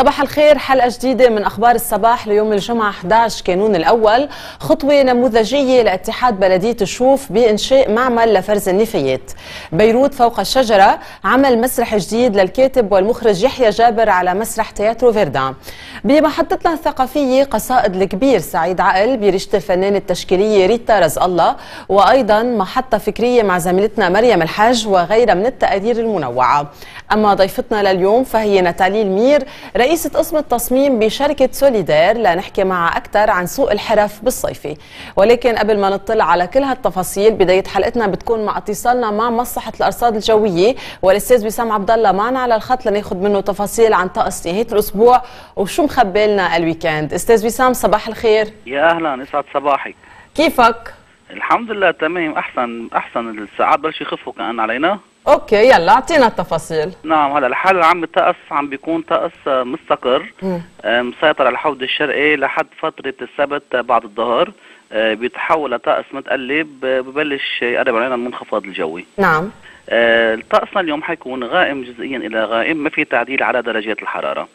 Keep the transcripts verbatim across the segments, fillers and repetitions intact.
صباح الخير، حلقة جديدة من أخبار الصباح ليوم الجمعة أحد عشر كانون الأول. خطوة نموذجية لاتحاد بلدية الشوف بإنشاء معمل لفرز النفايات. بيروت فوق الشجرة عمل مسرح جديد للكاتب والمخرج يحيى جابر على مسرح تياترو فيردان. بمحطتنا الثقافية قصائد الكبير سعيد عقل برشة الفنانة التشكيلية ريتا رزق الله، وأيضا محطة فكرية مع زميلتنا مريم الحاج وغيرها من التقارير المنوعة. أما ضيفتنا لليوم فهي ناتالي المير، رئيسة قسم التصميم بشركة سوليدير، لنحكي معها أكثر عن سوق الحرف بالصيفي. ولكن قبل ما نطلع على كل هالتفاصيل، بداية حلقتنا بتكون مع اتصالنا مع مصلحة الأرصاد الجوية والأستاذ وسام عبد الله معنا على الخط لناخذ منه تفاصيل عن طقس نهاية الأسبوع وشو مخبي لنا الويكند. أستاذ وسام صباح الخير. يا أهلا، يسعد صباحك. كيفك؟ الحمد لله تمام. أحسن أحسن الساعات بلش يخفوا كأن علينا. اوكي يلا اعطينا التفاصيل. نعم، هلا الحال العام الطقس عم بيكون طقس مستقر مسيطر على الحوض الشرقي لحد فترة السبت بعد الظهر، بيتحول لطقس متقلب ببلش يقرب علينا المنخفض الجوي. نعم. طقسنا اليوم حيكون غائم جزئيا الى غائم، ما في تعديل على درجات الحرارة.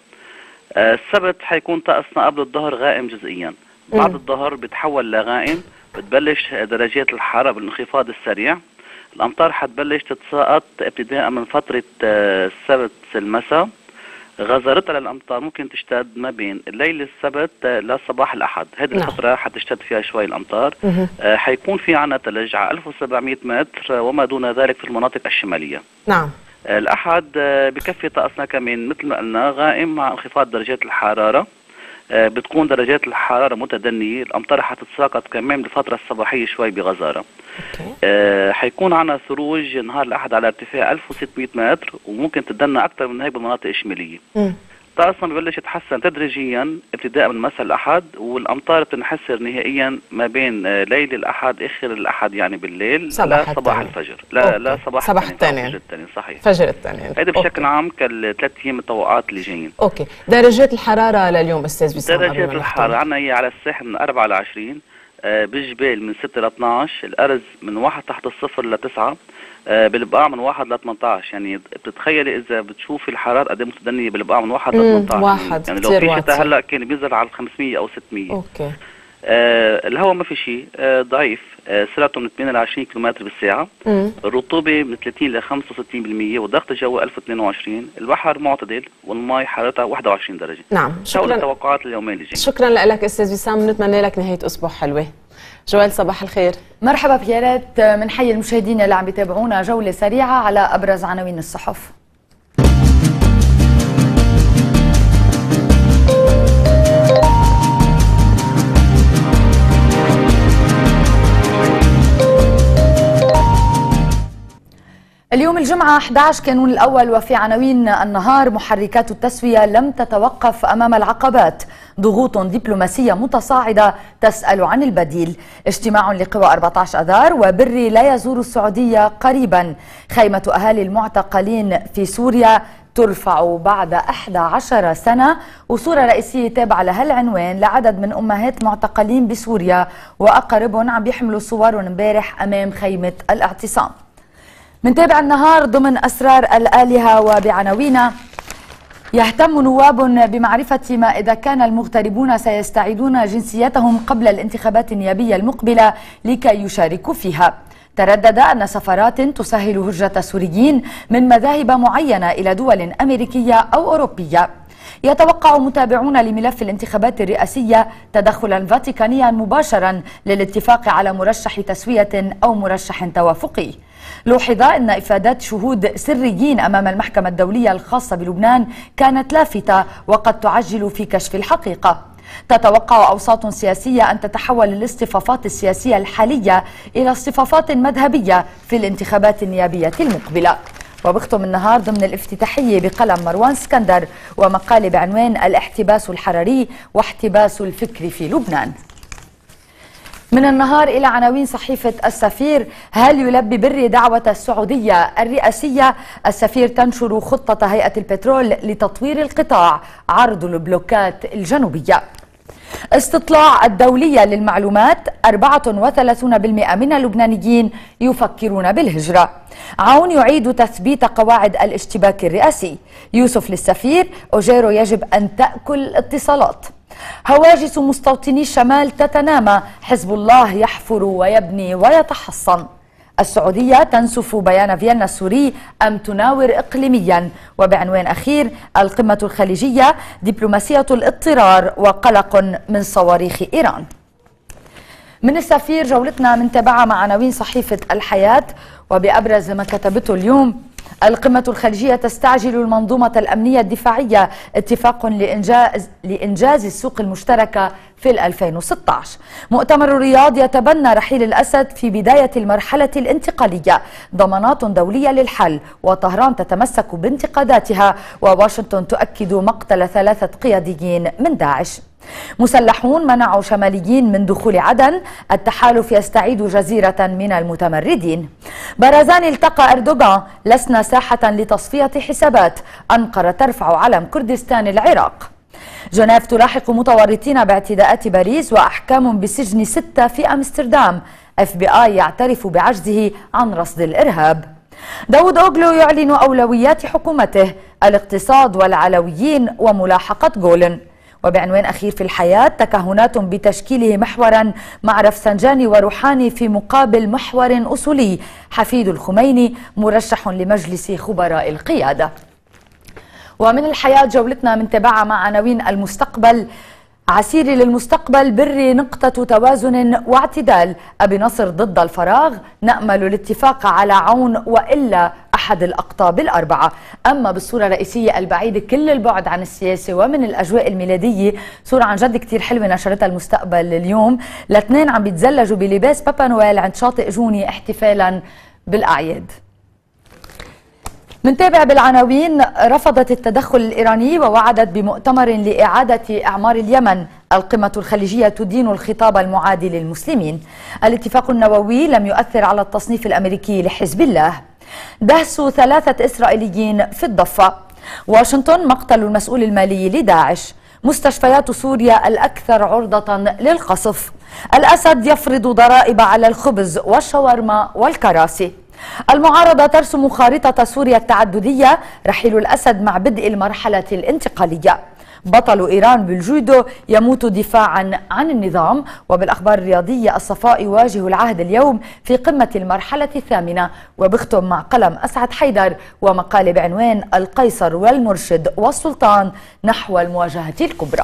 السبت حيكون طقسنا قبل الظهر غائم جزئيا، بعد الظهر بيتحول لغائم، بتبلش درجات الحرارة بالانخفاض السريع. الأمطار حتبلش تتساقط ابتداء من فترة السبت المساء. غزارتها للأمطار ممكن تشتد ما بين الليل السبت لصباح الأحد، هذه نعم. الفترة حتشتد فيها شوي الأمطار. آه حيكون في عنا ثلج على ألف وسبعمئة متر وما دون ذلك في المناطق الشمالية. نعم. آه الأحد آه بكفي طقسنا كمان مثل ما قلنا غائم مع انخفاض درجات الحرارة. آه بتكون درجات الحرارة متدنية، الأمطار حتتساقط كمان بالفترة الصباحية شوي بغزارة. آه حيكون عنا ثلوج نهار الأحد على ارتفاع ألف وستمئة متر، وممكن تدنى أكثر من هيك بالمناطق الشمالية. طقسنا ببلش يتحسن تدريجيا ابتداء من مساء الأحد، والأمطار بتنحسر نهائيا ما بين آه ليل الأحد آخر الأحد يعني بالليل صباح لصباح الفجر. لا لا صباح, صباح الثاني. فجر الثاني صحيح. فجر الثاني. هيدا بشكل عام كالثلاث أيام الطوقات اللي جايين. أوكي. درجات الحرارة لليوم أستاذ وسام؟ درجات الحرارة عنا هي على الساحل من أربعة ل عشرين، آه بالجبال من ستة ل اثني عشر، الأرز من واحد تحت الصفر ل تسعة، آه بالبقاع من واحد ل ثمانية عشر. يعني بتتخيلي إذا بتشوفي الحرارة قد ايه متدنية بالبقاع من واحد ل ثمانية عشر. واحد يعني لو في شتاء هلا كان بينزل على خمسمئة أو ستمئة. أوكي. آه الهواء ما في شيء، آه ضعيف، آه سرعته من ثمانية ل عشرين كيلومتر بالساعة. مم. الرطوبة من ثلاثين ل خمسة وستين بالمئة، والضغط الجوي ألف واثنين وعشرين. البحر معتدل، والماء حرارتها واحد وعشرين درجة. نعم. شكرا. التوقعات اليومين اللي جايين. شكرا لك أستاذ وسام، نتمنى لك نهاية أسبوع حلوة. جوال صباح الخير. مرحبا بيارات، من حي المشاهدين اللي عم بيتابعونا جولة سريعة على أبرز عناوين الصحف. اليوم الجمعة أحد عشر كانون الأول، وفي عناوين النهار: محركات التسوية لم تتوقف أمام العقبات، ضغوط دبلوماسية متصاعدة تسأل عن البديل، اجتماع لقوى أربعة عشر أذار، وبري لا يزور السعودية قريبا، خيمة أهالي المعتقلين في سوريا ترفع بعد إحدى عشرة سنة، وصورة رئيسية تابعة لهالعنوان لعدد من أمهات معتقلين بسوريا وأقاربهم عم بيحملوا صورهم امبارح أمام خيمة الاعتصام. منتابع النهار ضمن أسرار الآلهة وبعناوينا: يهتم نواب بمعرفة ما إذا كان المغتربون سيستعيدون جنسيتهم قبل الانتخابات النيابية المقبلة لكي يشاركوا فيها. تردد أن سفارات تسهل هجرة السوريين من مذاهب معينة إلى دول أمريكية أو أوروبية. يتوقع متابعون لملف الانتخابات الرئاسية تدخلا فاتيكانيا مباشرا للاتفاق على مرشح تسوية أو مرشح توافقي. لوحظ أن إفادات شهود سريين أمام المحكمة الدولية الخاصة بلبنان كانت لافتة وقد تعجل في كشف الحقيقة. تتوقع أوساط سياسية أن تتحول الاصطفافات السياسية الحالية إلى اصطفافات مذهبية في الانتخابات النيابية المقبلة. وبختم النهار ضمن الافتتاحية بقلم مروان اسكندر ومقال بعنوان: الاحتباس الحراري واحتباس الفكر في لبنان. من النهار إلى عناوين صحيفة السفير: هل يلبي بري دعوة السعودية الرئاسية؟ السفير تنشر خطة هيئة البترول لتطوير القطاع، عرض البلوكات الجنوبية. استطلاع الدولية للمعلومات أربعة وثلاثين بالمئة من اللبنانيين يفكرون بالهجرة. عون يعيد تثبيت قواعد الاشتباك الرئاسي. يوسف للسفير أوجيرو يجب أن تأكل الاتصالات. هواجس مستوطني الشمال تتنامى. حزب الله يحفر ويبني ويتحصن. السعودية تنسف بيان فيينا السوري أم تناور إقليميا. وبعنوان أخير القمة الخليجية دبلوماسية الاضطرار وقلق من صواريخ إيران. من السفير جولتنا منتابعة مع عناوين صحيفة الحياة وبأبرز ما كتبته اليوم. القمة الخليجية تستعجل المنظومة الأمنية الدفاعية. اتفاق لإنجاز, لإنجاز السوق المشتركة في ألفين وستة عشر. مؤتمر الرياض يتبنى رحيل الأسد في بداية المرحلة الانتقالية. ضمانات دولية للحل وطهران تتمسك بانتقاداتها. وواشنطن تؤكد مقتل ثلاثة قياديين من داعش. مسلحون منعوا شماليين من دخول عدن. التحالف يستعيد جزيرة من المتمردين. برزان التقى أردوغان. لسنا ساحة لتصفية حسابات. أنقرة ترفع علم كردستان العراق. جنيف تلاحق متورطين باعتداءات باريس وأحكام بسجن ستة في أمستردام. اف بي آي يعترف بعجزه عن رصد الإرهاب. داود أوغلو يعلن أولويات حكومته. الاقتصاد والعلويين وملاحقة جولن. وبعنوان أخير في الحياة تكهنات بتشكيله محورا مع رفسنجاني وروحاني في مقابل محور أصولي. حفيد الخميني مرشح لمجلس خبراء القيادة. ومن الحياة جولتنا منتابعة مع عناوين المستقبل. عسيري للمستقبل بري نقطة توازن واعتدال. أبي نصر ضد الفراغ. نأمل الاتفاق على عون وإلا أحد الأقطاب الأربعة. أما بالصورة الرئيسية البعيدة كل البعد عن السياسة ومن الأجواء الميلادية صورة عن جد كتير حلوة نشرتها المستقبل اليوم. الاثنين عم بيتزلجوا بلباس بابا نويل عند شاطئ جوني احتفالا بالأعياد. منتابع بالعناوين. رفضت التدخل الإيراني ووعدت بمؤتمر لإعادة إعمار اليمن. القمة الخليجية تدين الخطاب المعادي للمسلمين. الاتفاق النووي لم يؤثر على التصنيف الأمريكي لحزب الله. دهس ثلاثة إسرائيليين في الضفة. واشنطن مقتل المسؤول المالي لداعش. مستشفيات سوريا الأكثر عرضة للقصف. الأسد يفرض ضرائب على الخبز والشاورما والكراسي. المعارضة ترسم خارطة سوريا التعددية. رحيل الأسد مع بدء المرحلة الانتقالية. بطل إيران بالجودو يموت دفاعا عن النظام. وبالأخبار الرياضية الصفاء يواجه العهد اليوم في قمة المرحلة الثامنة. وبختم مع قلم أسعد حيدر ومقال بعنوان القيصر والمرشد والسلطان نحو المواجهة الكبرى.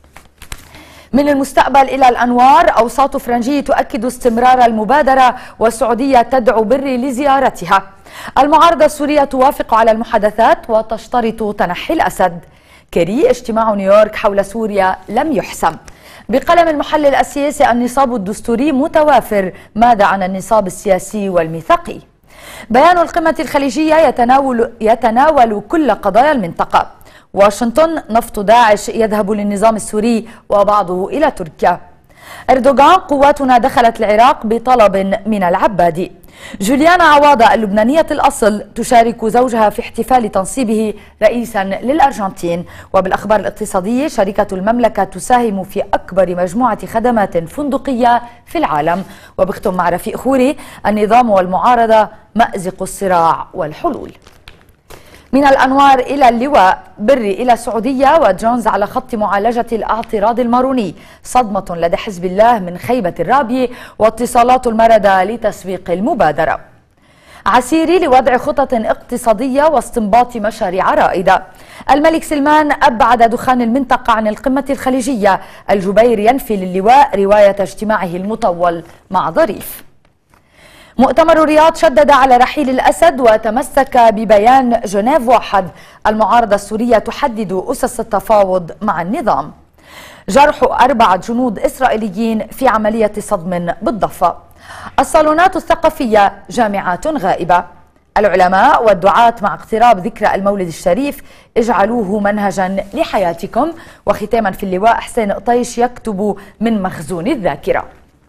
من المستقبل إلى الأنوار. أوساط فرنجية تؤكد استمرار المبادرة والسعودية تدعو بري لزيارتها. المعارضة السورية توافق على المحادثات وتشترط تنحي الأسد. كيري اجتماع نيويورك حول سوريا لم يحسم. بقلم المحلل السياسي النصاب الدستوري متوافر. ماذا عن النصاب السياسي والميثاقي؟ بيان القمة الخليجية يتناول, يتناول كل قضايا المنطقة. واشنطن نفط داعش يذهب للنظام السوري وبعضه إلى تركيا. أردوغان قواتنا دخلت العراق بطلب من العبادي. جوليانا عواضة اللبنانية الأصل تشارك زوجها في احتفال تنصيبه رئيسا للأرجنتين. وبالأخبار الاقتصادية شركة المملكة تساهم في أكبر مجموعة خدمات فندقية في العالم. وبختم مع رفيق خوري. النظام والمعارضة مأزق الصراع والحلول. من الأنوار إلى اللواء. بري إلى السعودية وجونز على خط معالجة الاعتراض الماروني. صدمة لدى حزب الله من خيبة الرابية واتصالات المردة لتسويق المبادرة. عسيري لوضع خطط اقتصادية واستنباط مشاريع رائدة. الملك سلمان أبعد دخان المنطقة عن القمة الخليجية. الجبير ينفي للواء رواية اجتماعه المطول مع ظريف. مؤتمر الرياض شدد على رحيل الأسد وتمسك ببيان جنيف واحد. المعارضة السورية تحدد أسس التفاوض مع النظام. جرح أربعة جنود إسرائيليين في عملية صدم بالضفة. الصالونات الثقافية جامعات غائبة. العلماء والدعاة مع اقتراب ذكرى المولد الشريف اجعلوه منهجا لحياتكم. وختاما في اللواء حسين قطيش يكتب من مخزون الذاكرة.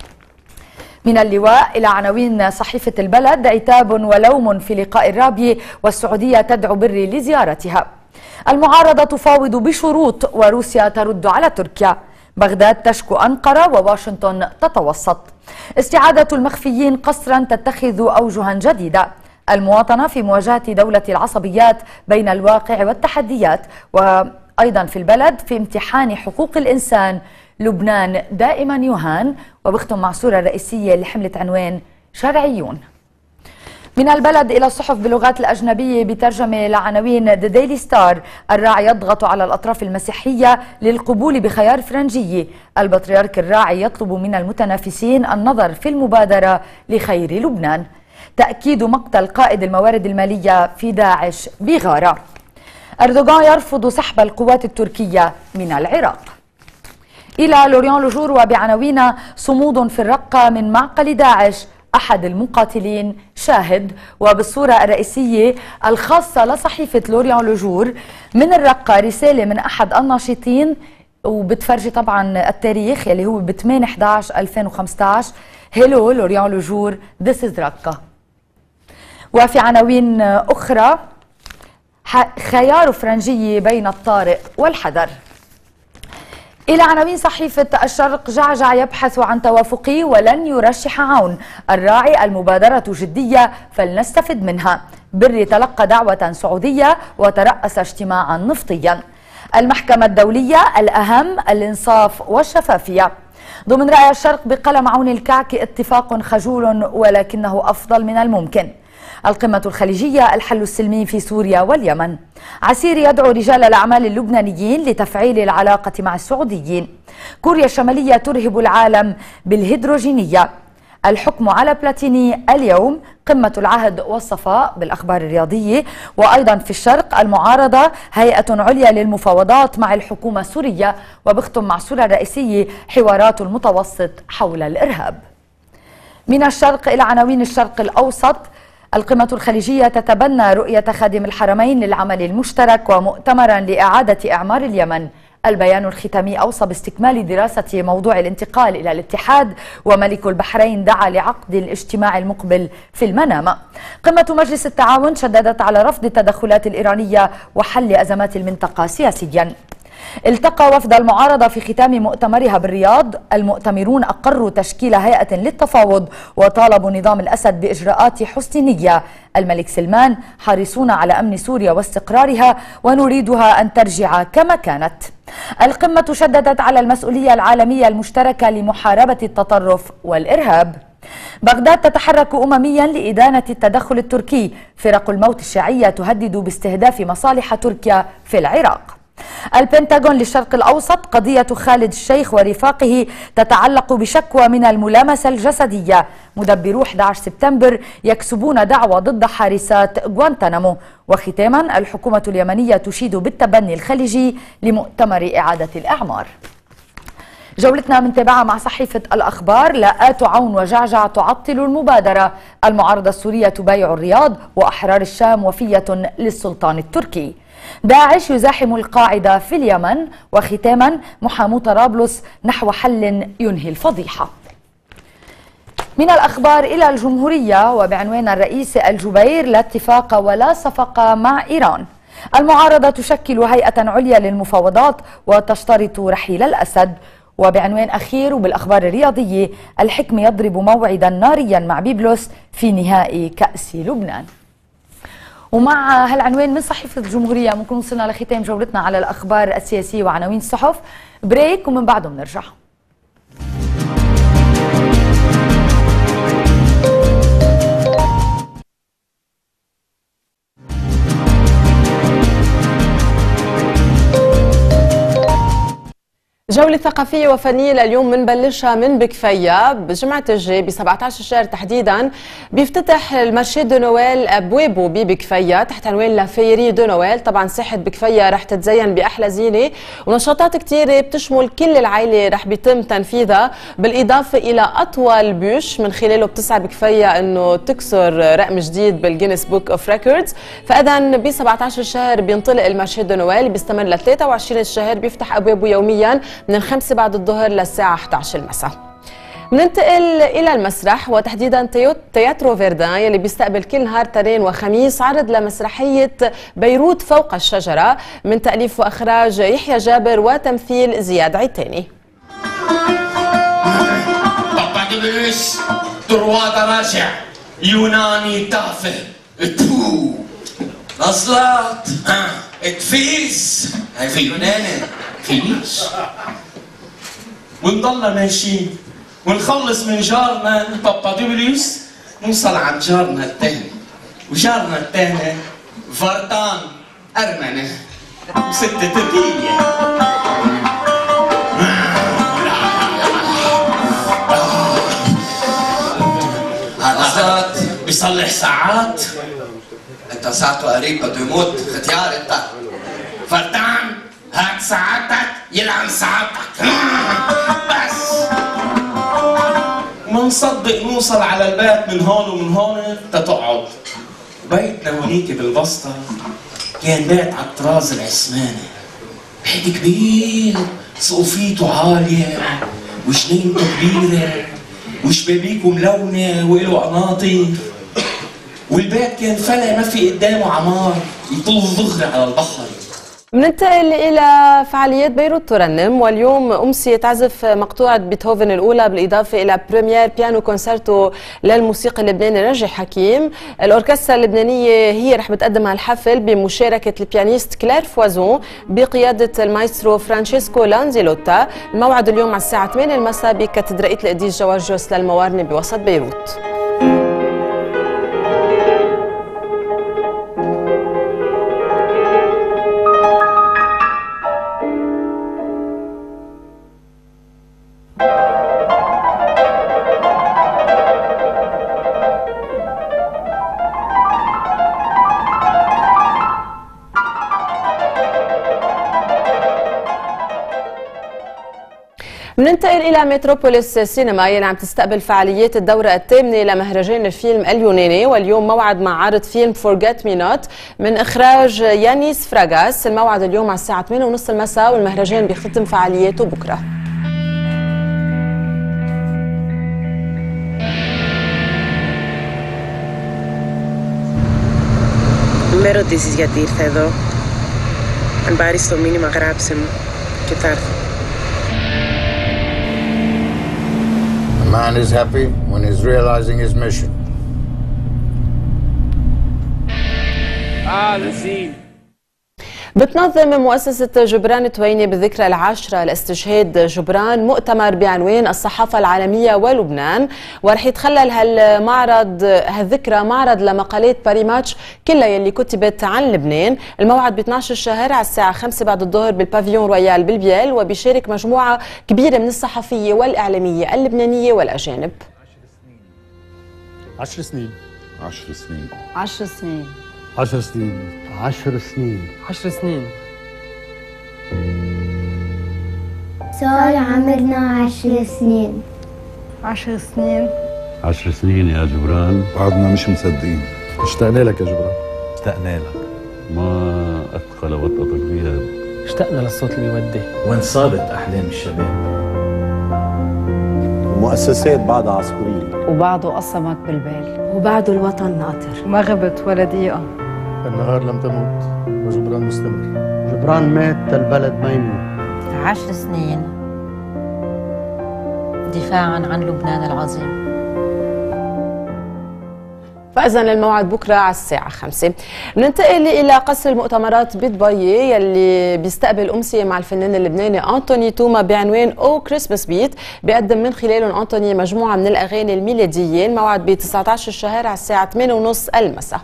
من اللواء إلى عناوين صحيفة البلد. عتاب ولوم في لقاء الرابية والسعودية تدعو بري لزيارتها. المعارضة تفاوض بشروط وروسيا ترد على تركيا. بغداد تشكو أنقرة وواشنطن تتوسط. استعادة المخفيين قسرا تتخذ أوجها جديدة. المواطنة في مواجهة دولة العصبيات بين الواقع والتحديات. وأيضا في البلد في امتحان حقوق الإنسان لبنان دائما يهان. وبختم مع صورة رئيسية اللي حملت عنوان شرعيون. من البلد إلى الصحف باللغات الأجنبية بترجمة لعناوين ذا ديلي ستار. الراعي يضغط على الأطراف المسيحية للقبول بخيار فرنجية. البطريرك الراعي يطلب من المتنافسين النظر في المبادرة لخير لبنان. تأكيد مقتل قائد الموارد المالية في داعش بغارة. أردوغان يرفض سحب القوات التركية من العراق. إلى لوريان لوجور وبعناوين صمود في الرقة من معقل داعش. أحد المقاتلين شاهد. وبالصورة الرئيسية الخاصة لصحيفة لوريان لوجور من الرقة رسالة من أحد الناشطين وبتفرجي طبعا التاريخ يلي هو ب ثمانية أحد عشر ألفين وخمسة عشر. هيلو لوريان لوجور This is رقة. وفي عناوين أخرى خيار فرنجية بين الطارئ والحذر. إلى عناوين صحيفة الشرق. جعجع يبحث عن توافقي ولن يرشح عون. الراعي المبادرة جدية فلنستفد منها. بري تلقى دعوة سعودية وترأس اجتماعا نفطيا. المحكمة الدولية الأهم الإنصاف والشفافية. ضمن رأي الشرق بقلم عون الكعكي اتفاق خجول ولكنه أفضل من الممكن. القمة الخليجية الحل السلمي في سوريا واليمن. عسير يدعو رجال الأعمال اللبنانيين لتفعيل العلاقة مع السعوديين. كوريا الشمالية ترهب العالم بالهيدروجينية. الحكم على بلاتيني اليوم. قمة العهد والصفاء بالأخبار الرياضية. وأيضا في الشرق المعارضة هيئة عليا للمفاوضات مع الحكومة السورية. وبختم مع صورة رئيسية حوارات المتوسط حول الإرهاب. من الشرق إلى عناوين الشرق الأوسط. القمة الخليجية تتبنى رؤية خادم الحرمين للعمل المشترك ومؤتمرا لإعادة إعمار اليمن. البيان الختامي أوصى باستكمال دراسة موضوع الانتقال إلى الاتحاد. وملك البحرين دعا لعقد الاجتماع المقبل في المنامة. قمة مجلس التعاون شددت على رفض التدخلات الإيرانية وحل أزمات المنطقة سياسيا. التقى وفد المعارضة في ختام مؤتمرها بالرياض. المؤتمرون أقروا تشكيل هيئة للتفاوض وطالبوا نظام الأسد بإجراءات حسن نية. الملك سلمان حريصون على أمن سوريا واستقرارها ونريدها أن ترجع كما كانت. القمة شددت على المسؤولية العالمية المشتركة لمحاربة التطرف والإرهاب. بغداد تتحرك أمميا لإدانة التدخل التركي. فرق الموت الشيعية تهدد باستهداف مصالح تركيا في العراق. البنتاغون للشرق الأوسط. قضية خالد الشيخ ورفاقه تتعلق بشكوى من الملامسة الجسدية. مدبرو أحد عشر سبتمبر يكسبون دعوى ضد حارسات غوانتنامو. وختاما الحكومة اليمنية تشيد بالتبني الخليجي لمؤتمر إعادة الإعمار. جولتنا منتابعة مع صحيفة الأخبار. لاءات عون وجعجع تعطل المبادرة. المعارضة السورية تبايع الرياض وأحرار الشام وفية للسلطان التركي. داعش يزاحم القاعدة في اليمن. وختاما محامو طرابلس نحو حل ينهي الفضيحة. من الأخبار إلى الجمهورية وبعنوان الرئيس الجبير لا اتفاق ولا صفقة مع إيران. المعارضة تشكل هيئة عليا للمفاوضات وتشترط رحيل الأسد. وبعنوان أخير وبالأخبار الرياضية الحكم يضرب موعدا ناريا مع بيبلوس في نهائي كأس لبنان. ومع هالعنوان من صحيفة الجمهورية ممكن وصلنا لختام جولتنا على الأخبار السياسية وعناوين الصحف. بريك ومن بعده بنرجع. جولة ثقافية وفنية لليوم بنبلشها من بكفية. بجمعة الجاي ب سبعة عشر شهر تحديدا بيفتتح المارشي دو نويل ابوابه ببكفية تحت عنوان لا فيري دو نويل. طبعا ساحة بكفية رح تتزين باحلى زينة ونشاطات كثيرة بتشمل كل العائلة رح بيتم تنفيذها، بالاضافة الى اطول بوش من خلاله بتسعى بكفية انه تكسر رقم جديد بالجينيس بوك اوف ريكوردز. فاذا ب سبعة عشر شهر بينطلق المارشي دو نويل بيستمر ل ثلاثة وعشرين الشهر، بيفتح ابوابه يوميا من الخمسة بعد الظهر للساعة أحد عشر المساء. بننتقل إلى المسرح وتحديدا تياترو فيردان يلي بيستقبل كل نهار تنين وخميس عرض لمسرحية بيروت فوق الشجرة من تأليف وإخراج يحيى جابر وتمثيل زياد عيتاني. باباديبولوس طروادة راجع يوناني تافه تو نصلات ها تفيز هاي في يوناني فيش ونضلنا ماشيين ونخلص من جارنا باباديبولوس نوصل عند جارنا الثاني وجارنا الثاني فرطان أرمنة وستة تركية هذا بيصلح ساعات انت ساعته قريب بده يموت ختيار انت فرطان هات ساعاتك يلعن ساعاتك بس ما نصدق نوصل على البيت من هون ومن هون تتقعد بيتنا هونيك بالبسطة كان بيت على الطراز العثماني بيت كبير سقوفيته عالية وجنينته كبيرة وشبابيكه ملونة وإله قناطر والبيت كان فلا ما في قدامه عمار يطل ظهري على البحر. بننتقل إلى فعاليات بيروت ترنم، واليوم أمسيت عزف مقطوعة بيتهوفن الأولى بالإضافة إلى بريمير بيانو كونسرتو للموسيقى اللبناني رجي حكيم. الأوركسترا اللبنانية هي رح بتقدم هالحفل بمشاركة البيانيست كلير فوازون بقيادة المايسترو فرانشيسكو لانزيلوتا. الموعد اليوم على الساعة ثمانية المساء بكاتدرائية القديس جورجيوس للموارنة بوسط بيروت. بننتقل إلى متروبوليس سينما يلي عم تستقبل فعاليات الدورة الثامنة لمهرجان الفيلم اليوناني، واليوم موعد مع عرض فيلم فورجيت مي نوت من إخراج يانيس فراغاس. الموعد اليوم على الساعة ثمانية وثلاثين المساء والمهرجان بيختتم فعالياته بكرة. Με ρωτήσεις γιατί ήρθα εδώ. Αν πάρεις το μήνυμα γράψε μου και θα έρθω. A man is happy when he's realizing his mission. Ah, the scene. بتنظم مؤسسة جبران تويني بالذكرى العاشرة لاستشهاد جبران مؤتمر بعنوان الصحافة العالمية ولبنان، ورح يتخلل هالمعرض هالذكرى معرض لمقالات باري ماتش كلها يلي كتبت عن لبنان. الموعد ب اثني عشر الشهر على الساعة خمسة بعد الظهر بالبافيون رويال بالبيال، وبيشارك مجموعة كبيرة من الصحفية والإعلامية اللبنانية والأجانب. عشر سنين عشر سنين عشر سنين عشر سنين عشر سنين عشر سنين صار عمرنا عشر سنين عشر سنين عشر سنين يا جبران. بعدنا مش مصدقين. اشتقنا لك يا جبران. اشتقنا لك. ما أثقل وطأة الغياب. اشتقنا للصوت اللي يودي. وين صابت أحلام الشباب؟ المؤسسات بعدها عصفورية وبعده قصمت بالبال، وبعده الوطن ناطر وما غبت ولا دقيقة. النهار لم تموت وجبران مستمر. جبران مات البلد ما يموت. عشر سنين دفاعا عن لبنان العظيم. فإذا الموعد بكرة على الساعة خمسة. بننتقل إلى قصر المؤتمرات بدبي يلي بيستقبل أمسية مع الفنان اللبناني أنتوني توما بعنوان أو كريسماس بيت، بيقدم من خلالهم أنتوني مجموعة من الأغاني الميلادية. الموعد ب تسعة عشر الشهر على الساعة ثمانية وثلاثين المساء.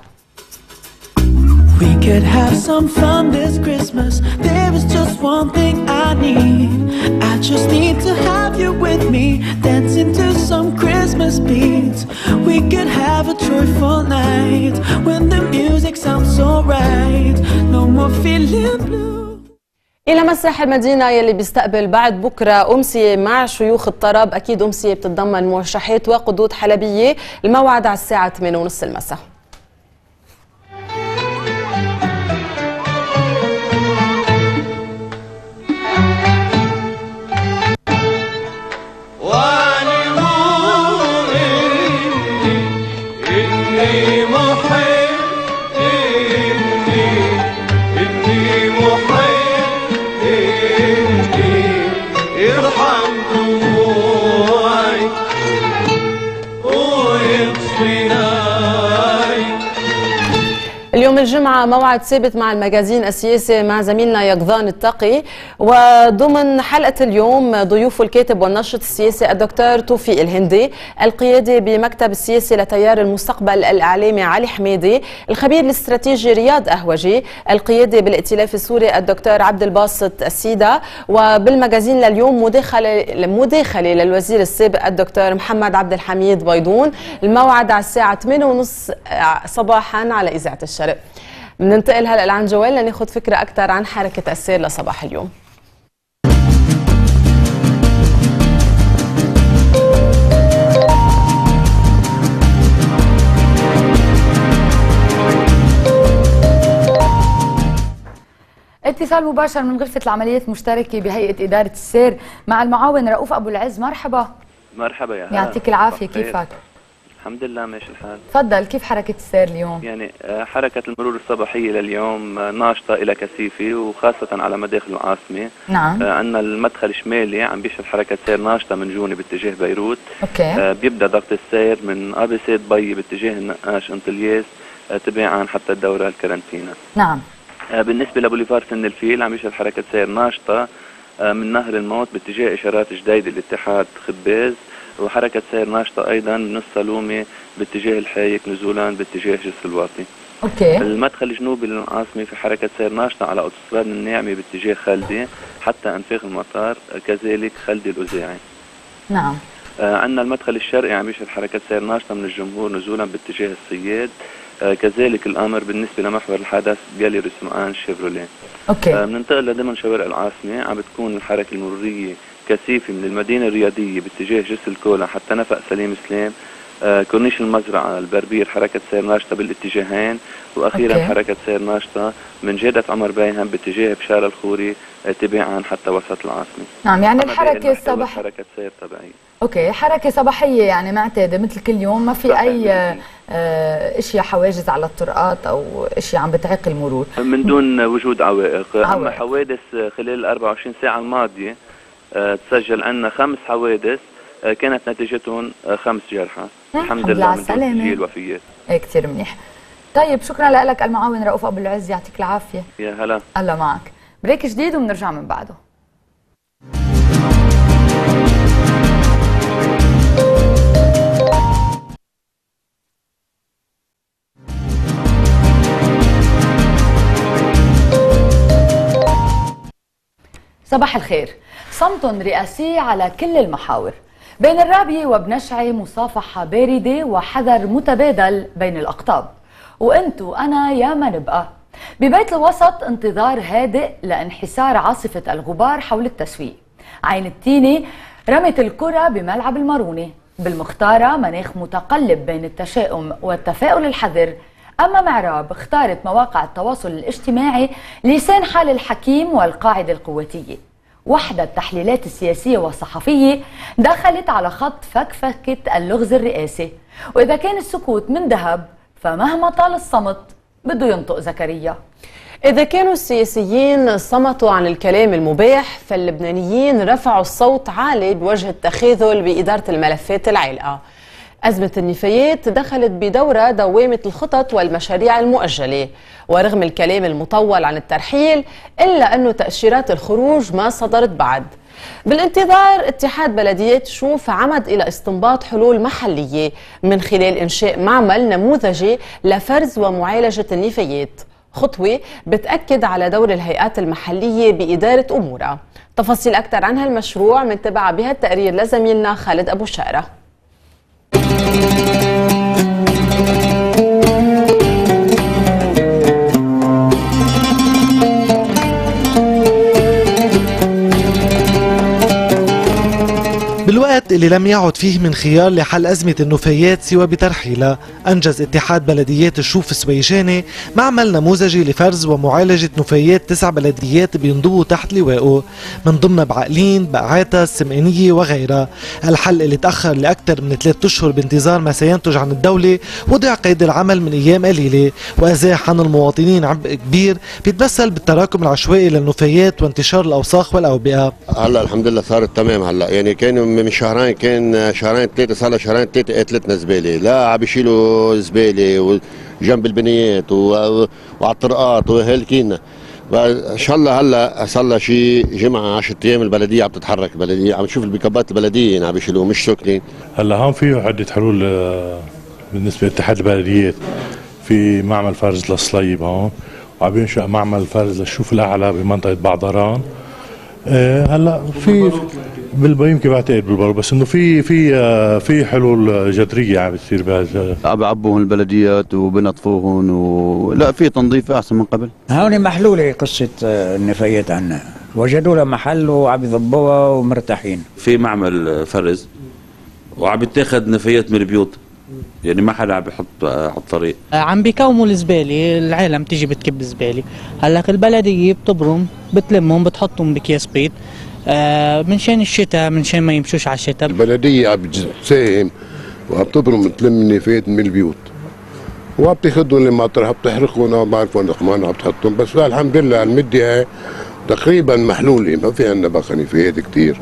We could have some fun this Christmas. There is just one thing I need. I just need to have you with me, dancing to some Christmas beats. We could have a joyful night when the music sounds so right. No more feeling blue. إلى مسرح المدينة يلي بيستقبل بعد بكرة أمسية مع شيوخ الطرب، أكيد أمسية بتتضمن موشحات وقدود حلبية. الموعد على الساعة ثمانية وثلاثين المساء. ارحم اليوم الجمعة موعد ثابت مع المجازين السياسي مع زميلنا يقظان التقي، وضمن حلقة اليوم ضيوف الكاتب والناشط السياسي الدكتور توفيق الهندي، القيادي بمكتب السياسي لتيار المستقبل الإعلامي علي حميدي، الخبير الاستراتيجي رياض أهوجي، القيادي بالائتلاف السوري الدكتور عبد الباسط السيدة، وبالمجازين لليوم مداخلة مداخلة للوزير السابق الدكتور محمد عبد الحميد بيضون. الموعد على الساعة ثمانية وثلاثين صباحا على إذاعة الشرق. بننتقل هلا لعن جوال لناخذ فكرة أكثر عن حركة السير لصباح اليوم. اتصال مباشر من غرفة العمليات المشتركة بهيئة إدارة السير مع المعاون رؤوف أبو العز. مرحبا. مرحبا يا هلا. يعطيك العافية، كيفك؟ الحمد لله ماشي الحال. تفضل، كيف حركة السير اليوم؟ يعني حركة المرور الصباحية لليوم ناشطة إلى كثيفة وخاصة على مداخل العاصمة. نعم. عندنا المدخل الشمالي عم بيشهد حركة سير ناشطة من جوني باتجاه بيروت. اوكي. بيبدأ ضغط السير من أبي سيد بي باتجاه النقاش انطلياس تباعا حتى الدورة الكرنتينا. نعم. بالنسبة لبوليفار سن الفيل عم يشهد حركة سير ناشطة من نهر الموت باتجاه إشارات جديدة الاتحاد خباز، وحركة سير ناشطة أيضا من الصالومي باتجاه الحايك نزولا باتجاه جسر الواطي. اوكي. المدخل الجنوبي للعاصمة في حركة سير ناشطة على أوتوستراد الناعمة باتجاه خلدي حتى أنفاق المطار، كذلك خلدي الأوزاعي. نعم. آه عندنا المدخل الشرقي عم يشهد حركة سير ناشطة من الجمهور نزولا باتجاه الصياد، آه كذلك الأمر بالنسبة لمحور الحدث جاليري سمعان شيفروليه. اوكي. آه بننتقل لضمن شوارع العاصمة عم بتكون الحركة المرورية كثيفة من المدينة الرياضية باتجاه جسر الكولا حتى نفق سليم سليم، آه كورنيش المزرعة البربير حركة سير ناشطة بالاتجاهين، وأخيرا أوكي. حركة سير ناشطة من جادة عمر بيهم باتجاه بشارة الخوري آه تباعا حتى وسط العاصمة. نعم، يعني الحركة الصباحية حركة سير طبيعية. اوكي، حركة صباحية يعني معتادة مثل كل يوم، ما في أي آه اشياء حواجز على الطرقات أو اشياء عم بتعيق المرور من دون وجود عوائق. أما حوادث خلال ال أربعة وعشرين ساعة الماضية آه تسجل عنا خمس حوادث آه كانت نتيجتهم آه خمس جرحى. الحمد لله من دون تسجيل وفيات. ايه كثير منيح. طيب شكرا لك المعاون رؤوف أبو العز، يعطيك العافية. يا هلا. الله معك. بريك جديد وبنرجع من بعده. صباح الخير. صمت رئاسي على كل المحاور، بين الرابية وبنشعي مصافحة باردة وحذر متبادل بين الأقطاب، وأنتو أنا يا ما نبقى. ببيت الوسط انتظار هادئ لانحسار عاصفة الغبار حول التسويق. عين التيني رمت الكرة بملعب المارونة. بالمختارة مناخ متقلب بين التشاؤم والتفاؤل الحذر. أما معراب اختارت مواقع التواصل الاجتماعي لسان حال الحكيم والقاعدة القواتية. وحدة التحليلات السياسية والصحفية دخلت على خط فكفكة اللغز الرئاسي، وإذا كان السكوت من ذهب فمهما طال الصمت بده ينطق زكريا. إذا كانوا السياسيين صمتوا عن الكلام المباح، فاللبنانيين رفعوا الصوت عالي بوجه التخاذل بإدارة الملفات العالقة. أزمة النفايات دخلت بدورة دوامة الخطط والمشاريع المؤجلة، ورغم الكلام المطول عن الترحيل إلا أنه تأشيرات الخروج ما صدرت بعد. بالانتظار اتحاد بلديات شوف عمد إلى استنباط حلول محلية من خلال إنشاء معمل نموذجي لفرز ومعالجة النفايات، خطوة بتأكد على دور الهيئات المحلية بإدارة أمورها. تفاصيل أكثر عن هالمشروع منتبع بها التقرير لزميلنا خالد أبو شارة. بالوقت اللي لم يعد فيه من خيار لحل أزمة النفايات سوى بترحيلها، أنجز اتحاد بلديات الشوف السويجاني معمل نموذجي لفرز ومعالجة نفايات تسع بلديات بينضووا تحت لوائه، من ضمنها بعقلين، بقعاتا، السمقانية وغيرها. الحل اللي تأخر لأكثر من ثلاثة أشهر بانتظار ما سينتج عن الدولة وضع قيد العمل من أيام قليلة، وأزاح عن المواطنين عبء كبير بيتمثل بالتراكم العشوائي للنفايات وانتشار الأوساخ والأوبئة. هلا الحمد لله صارت تمام. هلا يعني كانوا من شهرين زمان كان شهرين ثلاثه، صار لها شهرين ثلاثه قاتلتنا زباله، لا عم بيشيلوا زباله جنب البنايات وعلى الطرقات وهلكينا. ان شاء الله هلا صار لها شي جمعه عشرة ايام البلديه عم تتحرك، البلديه عم تشوف البيكابات البلديه عم بيشيلوا مش ساكنين. هلا هون في عده حلول بالنسبه لاتحاد البلديات، في معمل فرز للصليب هون، وعم ينشأ معمل فرز للشوف الاعلى بمنطقه بعضران. أه هلا في بالبا يمكن بعتقد بالبر، بس انه في في في حلول جذريه عم بتصير بهذا. عم بعبوهم البلديات وبنظفوهم ولا في تنظيف احسن من قبل. هون محلوله قصه النفايات عنا، وجدوا لها محل وعم يضبوها ومرتاحين. في معمل فرز وعم يتاخذ نفايات من البيوت، يعني ما حدا عم بيحط على الطريق. عم بيكوموا الزباله، العالم تيجي بتكب زباله، هلا البلديه بتبرم بتلمهم بتحطهم بكياس بيض آه من شان الشتاء، من شان ما يمشوش على الشتاء. البلديه عم بتساهم وعم تبرم تلم النفايات من البيوت وعم بتاخذهم لمطرح بتحرقهم وما بعرف وين كمان عم تحطهم، بس الحمد لله المدة تقريبا محلوله، ما في عندنا بقى نفايات كثير.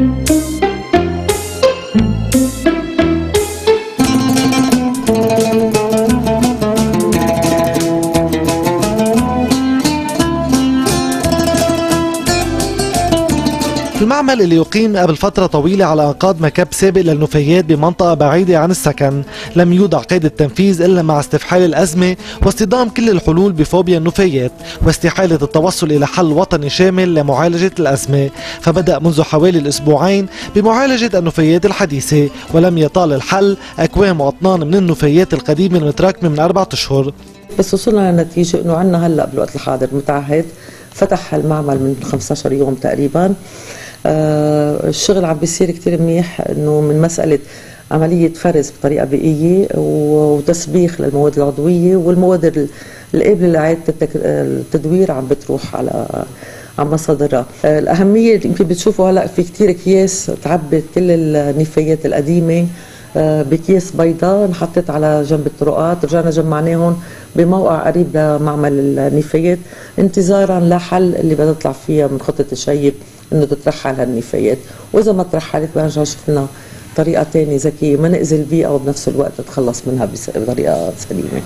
المعمل اللي يقيم قبل فترة طويلة على أنقاض مكب سابق للنفايات بمنطقة بعيدة عن السكن لم يوضع قيد التنفيذ إلا مع استفحال الأزمة واصطدام كل الحلول بفوبيا النفايات واستحالة التوصل إلى حل وطني شامل لمعالجة الأزمة، فبدأ منذ حوالي الأسبوعين بمعالجة النفايات الحديثة، ولم يطال الحل أكوام وأطنان من النفايات القديمة المتراكمة من أربعة أشهر. بس وصلنا لنتيجة إنه عنا هلأ بالوقت الحاضر متعهد فتح المعمل من خمسة عشر يوم تقريبا. آه الشغل عم بيصير كتير منيح، انه من مسألة عملية فرز بطريقة بيئية وتسبيخ للمواد العضوية، والمواد القابلة لإعادة التدوير عم بتروح على عم مصادرها. آه الأهمية يمكن بتشوفوا هلا في كتير أكياس تعبت كل النفايات القديمة آه بأكياس بيضاء انحطت على جنب الطرقات، رجعنا جمعناهم بموقع قريب لمعمل النفايات انتظارا لحل اللي بدها تطلع فيها من خطة الشيب انه تترحل هالنفايات، واذا ما ترحلت بنرجع نشوف لنا طريقه ثانيه ذكيه ما ناذي البيئه وبنفس الوقت نتخلص منها بطريقه سليمه.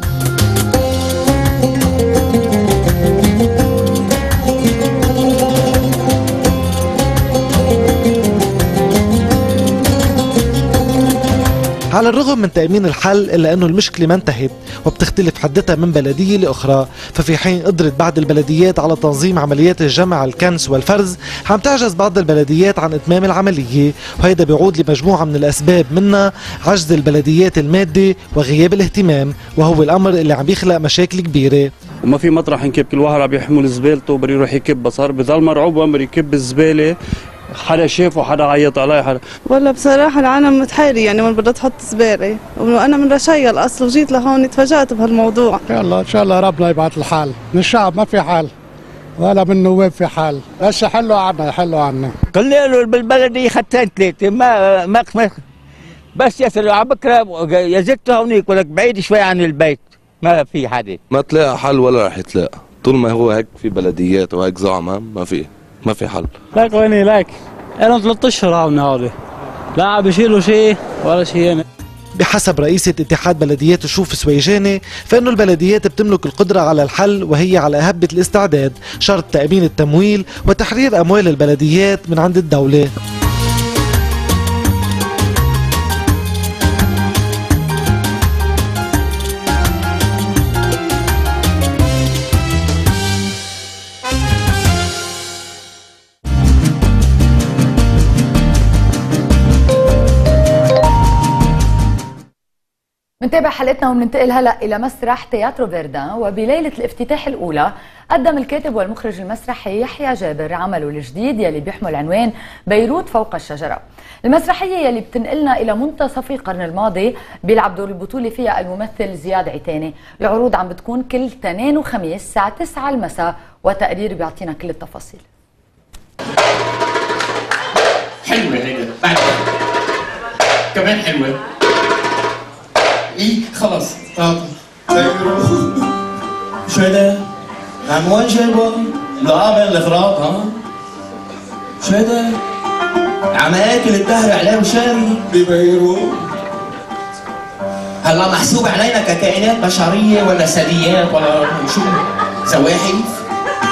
على الرغم من تأمين الحل إلا أنه المشكلة ما انتهت وبتختلف حدتها من بلدية لأخرى، ففي حين قدرت بعض البلديات على تنظيم عمليات الجمع الكنس والفرز، عم تعجز بعض البلديات عن إتمام العملية، وهيدا بيعود لمجموعة من الأسباب، منها عجز البلديات المادي وغياب الاهتمام، وهو الأمر اللي عم يخلق مشاكل كبيرة. وما في مطرح نكب، كل واحد عم يحمل زبالته وبده يروح يكب، صار بضل مرعوب وعم يكب الزبالة، حدا شافه حدا عيط علي حدا. والله بصراحة العالم متحيرة، يعني وين بدها تحط زبالة، وأنا من رشايا الأصل وجيت لهون تفاجأت بهالموضوع. يلا إن شاء الله ربنا يبعث الحال، من الشعب ما في حال ولا من النواب في حال، بس يحلوا عنا يحلوا عنا. قلنا له بالبلدية خدتين ثلاثة ما ما بس يسألوا على بكرة يا زدت هونيك ولك بعيد شوي عن البيت، ما في حدا. ما تلاقى حل ولا رح يتلاقى، طول ما هو هيك في بلديات وهيك زعماء ما في ما في حل. لك ويني لك؟ لهم ثلاث اشهر عم هذا لا عم بيشيلوا شيء ولا شيء. بحسب رئيسة اتحاد بلديات الشوف سويجاني، فإنه البلديات بتملك القدرة على الحل، وهي على هبة الاستعداد، شرط تأمين التمويل وتحرير أموال البلديات من عند الدولة. منتابع حلقتنا وبننتقل هلا الى مسرح تياترو فيردان، وبليله الافتتاح الاولى قدم الكاتب والمخرج المسرحي يحيى جابر عمله الجديد يلي بيحمل عنوان بيروت فوق الشجره. المسرحيه يلي بتنقلنا الى منتصف القرن الماضي بيلعب دور البطوله فيها الممثل زياد عتاني. العروض عم بتكون كل اثنين وخميس الساعه تسعة المساء، وتقرير بيعطينا كل التفاصيل. حلوه هيدا بعد كمان حلوه. ايه خلص طب شو هيدا؟ عم وين جايبه؟ لعابة الافراط ها؟ شو هيدا؟ عم اكل الدهر عليه وشامي ببيروت. هلا محسوب علينا ككائنات بشريه ولا ثدييات ولا شو؟ زواحف؟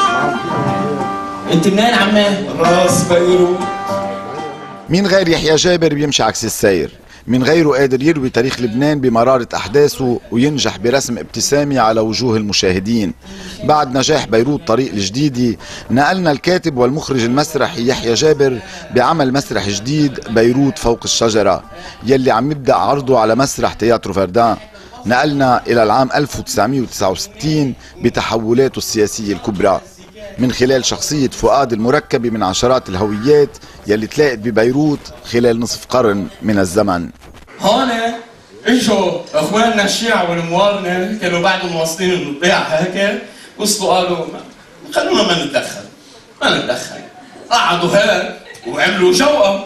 انت منين عمي؟ راس بيروت. مين غير يحيى جابر بيمشي عكس السير؟ من غيره قادر يروي تاريخ لبنان بمرارة أحداثه وينجح برسم ابتسامة على وجوه المشاهدين. بعد نجاح بيروت طريق الجديدة، نقلنا الكاتب والمخرج المسرحي يحيى جابر بعمل مسرح جديد بيروت فوق الشجرة، يلي عم يبدأ عرضه على مسرح تياترو فردان. نقلنا إلى العام ألف وتسعمئة وتسعة وستين بتحولاته السياسية الكبرى من خلال شخصية فؤاد المركبة من عشرات الهويات يلي تلاقت ببيروت خلال نصف قرن من الزمن. هون اجوا اخواننا الشيعة والموالنة كانوا بعد مواصلين البيع هيك وصلوا قالوا خلونا ما نتدخل ما نتدخل. قعدوا هيك وعملوا جوقة.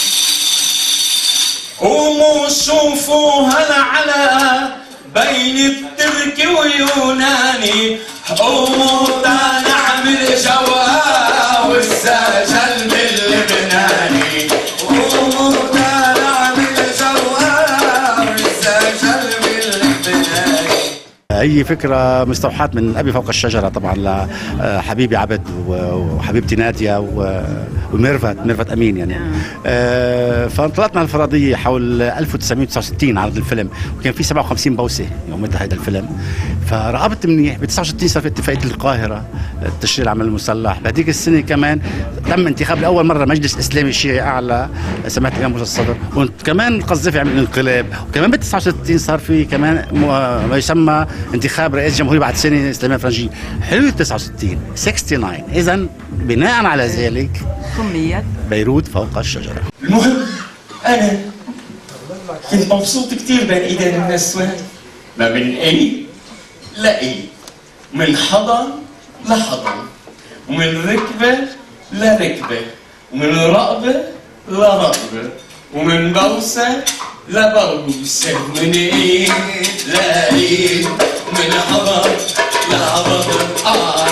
قوموا شوفوا هالعلاقة بين التركي ويوناني. قوموا تعال نعمل جوقة والسجل باللبناني. قوموا تعال نعمل جوقة والسجل باللبناني. هي فكرة مستوحاة من أبي فوق الشجرة طبعا لحبيبي عبد وحبيبتي نادية وميرفت ميرفت أمين يعني. فانطلقنا الفرضية حول ألف وتسعمئة وتسعة وستين عرض الفيلم، وكان في سبعة وخمسين بوسة يومتها هذا الفيلم. فرقبت منيح ب تسعة وستين صار في اتفاقية القاهرة تشريع العمل المسلح. بهذيك السنة كمان تم انتخاب لأول مرة مجلس إسلامي شيعي أعلى سمعت الإمام موسى الصدر، وكمان القذافي عمل انقلاب. وكمان ب تسعة وستين صار في كمان ما يسمى انتخاب رئيس جمهورية بعد سنة إسلامية فرنجية. حلو تسعة وستين تسعة وستين. إذا بناء على ذلك كمية بيروت فوق الشجرة. المهم أنا كنت مبسوط كتير بين إيدين الناس، ما من أي لأي، من حضن لحضن، ومن ركبة لركبة، ومن رقبة لرقبة، ومن بوسة لبوسة، من إيد لإيد، من حضن لحضن.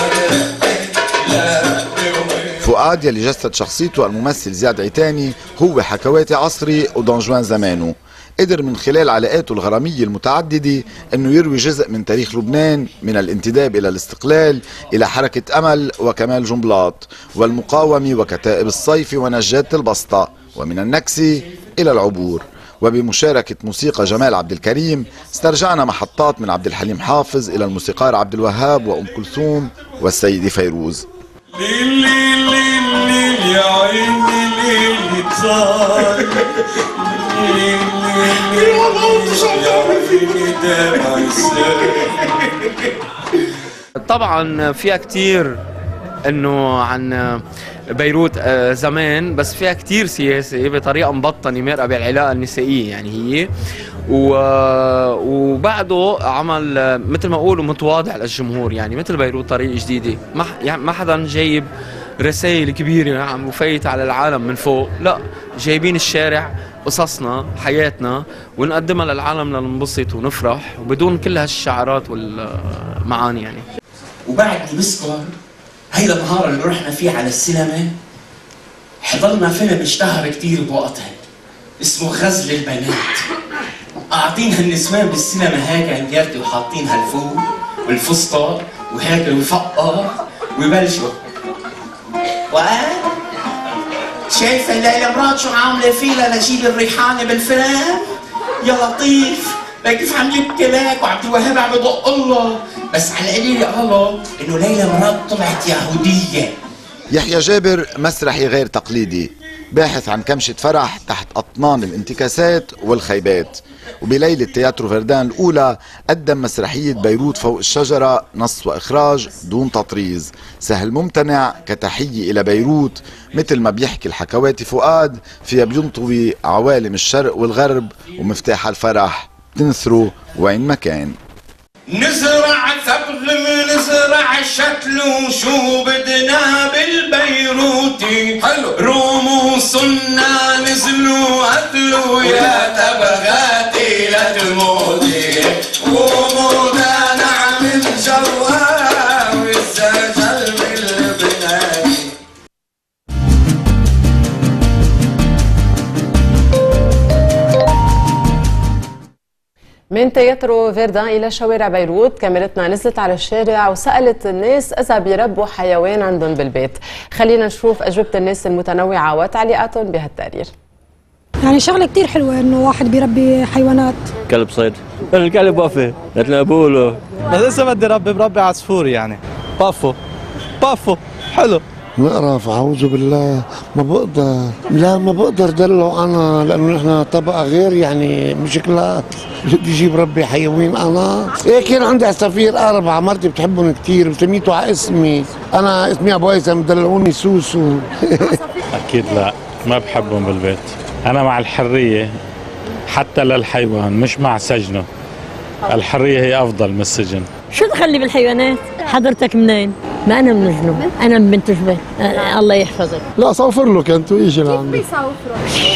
فؤاد يلي جسد شخصيته الممثل زياد عيتاني هو حكواتي عصري ودونجوان زمانه. قدر من خلال علاقاته الغرامية المتعددة أنه يروي جزء من تاريخ لبنان من الانتداب إلى الاستقلال إلى حركة أمل وكمال جنبلاط والمقاومة وكتائب الصيف ونجاة البسطة، ومن النكسة إلى العبور. وبمشاركة موسيقى جمال عبد الكريم استرجعنا محطات من عبد الحليم حافظ إلى الموسيقار عبد الوهاب وأم كلثوم والسيدة فيروز. ليل ليل ليل يا عيني ليل صار ليل ليل يا عيني دمع السيل. طبعا فيها كتير انه عن بيروت زمان، بس فيها كتير سياسي بطريقه مبطنه مرقه بالعلاقه النسائيه يعني هي، وبعده عمل مثل ما اقولوا متواضع للجمهور، يعني مثل بيروت طريق جديده، ما يعني ما حدا جايب رسائل كبيره عم بفيت على العالم من فوق، لا جايبين الشارع قصصنا حياتنا ونقدمها للعالم لننبسط ونفرح وبدون كل هالشعارات والمعاني يعني. وبعدني بذكر هيدا النهار اللي رحنا فيه على السينما، حضرنا فيلم اشتهر كتير بوقتها اسمه غزل البنات. قاعدين هالنسوان بالسينما هيك هالجردي وحاطين الفول والفستق وهيك ويفقر ويبلشوا وقال شايفه ليلى مراد شو عامله فيها لجيب الريحانه بالفيلم؟ يا لطيف كيف عم يبكي لك وعبد الوهاب عم يدق الله، بس على القليل قالوا انه ليلى مراد طلعت يهوديه. يحيى جابر مسرحي غير تقليدي، باحث عن كمشة فرح تحت أطنان الانتكاسات والخيبات. وبليلة تياترو فردان الأولى قدم مسرحية بيروت فوق الشجرة، نص وإخراج دون تطريز، سهل ممتنع كتحية إلى بيروت، مثل ما بيحكي الحكواتي فؤاد فيها بينطوي عوالم الشرق والغرب ومفتاح الفرح تنثروا وين ما كان. نزرع ثبغ نزرع شكل وشو بدنا بالبيروتي، حلو رموسنا نزلوا قتلوا يا تبغاتي لا تموتي، وموتنا نعمل جوها والسجل بالبنات. من تياترو فيردان إلى شوارع بيروت، كاميرتنا نزلت على الشارع وسألت الناس إذا بيربوا حيوان عندهم بالبيت. خلينا نشوف أجوبة الناس المتنوعة وتعليقاتهم بهالتقرير. يعني شغلة كتير حلوة إنه واحد بيربي حيوانات. كلب صيد. الكلب وفي مثل أبوله. بس لسه بدي ربي بربي عصفور يعني. بافو بافو حلو. نقرف أعوذ بالله، ما بقدر، لا ما بقدر دلعه أنا لأنه نحن طبقة غير يعني مشكلات. بدي أجيب ربي حيوان أنا. إيه كان عندي عصافير أربعة، مرتي بتحبهم كثير وسميته على اسمي، أنا اسمي أبو هيثم دلعوني سوسو. أكيد لا، ما بحبهم بالبيت. أنا مع الحرية حتى للحيوان، مش مع سجنه. الحرية هي أفضل من السجن. شو دخلني بالحيوانات؟ حضرتك منين؟ ما أنا من جنوب، أنا من بنت جبال، أه الله يحفظك. لا صوفر له كنتوا يجي لعندي. كيف بيصوفروا؟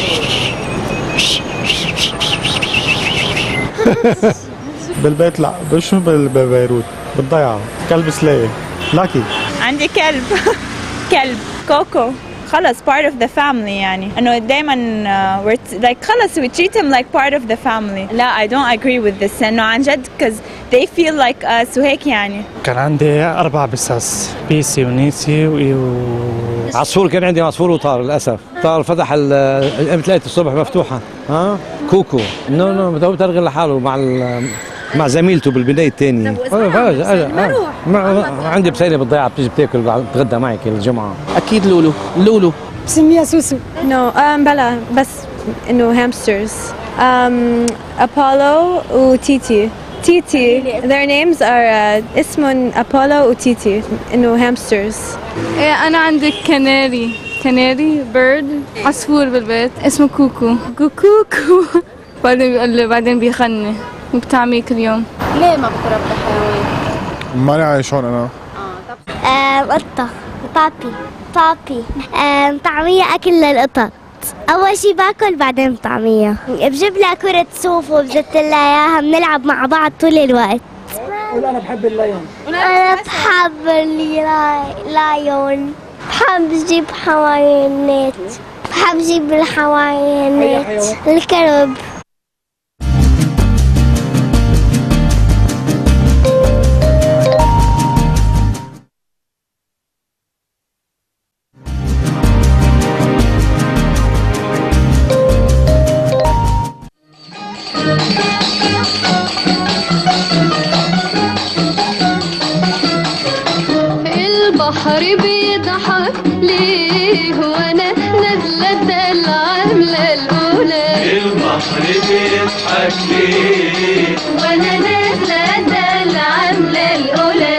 بالبيت لا، بشو ببيروت؟ بالضيعة، كلب سلاقي، لاكي. عندي كلب كلب كوكو. خلص part of the family يعني انه دائما uh, we're like خلص we treat him like part of the family. لا I don't agree with this انه عن جد because they feel like us وهيك يعني. كان عندي أربع بساس، بيسي ونيسي و عصفور. كان عندي عصفور وطار للأسف، طار فتح ال ثلاثة الصبح مفتوحة. ها كوكو نو نو ما بترغل لحاله مع مع زميلته بالبناية الثانية. عندي بسيلة بالضيعة بتيجي بتاكل بتغدى معي كل الجمعة. أكيد لولو. لولو بسميها سوسو. نو no, um, بلا بس إنه هامسترز. um, أبولو وتيتي. تيتي their names are uh, اسمهم أبولو وتيتي إنه هامسترز. إيه أنا عندي كناري كناري بيرد عصفور بالبيت اسمه كوكو. كوكو بعدين بيقول بعدين بيغني وبتعميه كل يوم. ليه ما بتربي حيوان؟ ماني عايش هون أنا. اه قطة. بابي بابي آه طعمية أكل للقطط. أول شي باكل بعدين طعمية. بجيب لها كرة صوف وبزت لها إياها، بنلعب مع بعض طول الوقت. أنا بحب الليون. أنا بحب اللايون. بحب أجيب حيوانات. بحب أجيب الحيوانات. الكلب. البحر بيضحك ليه وانا نازله العمله الاولى. البحر بيضحك ليه وانا نازله العمله الاولى.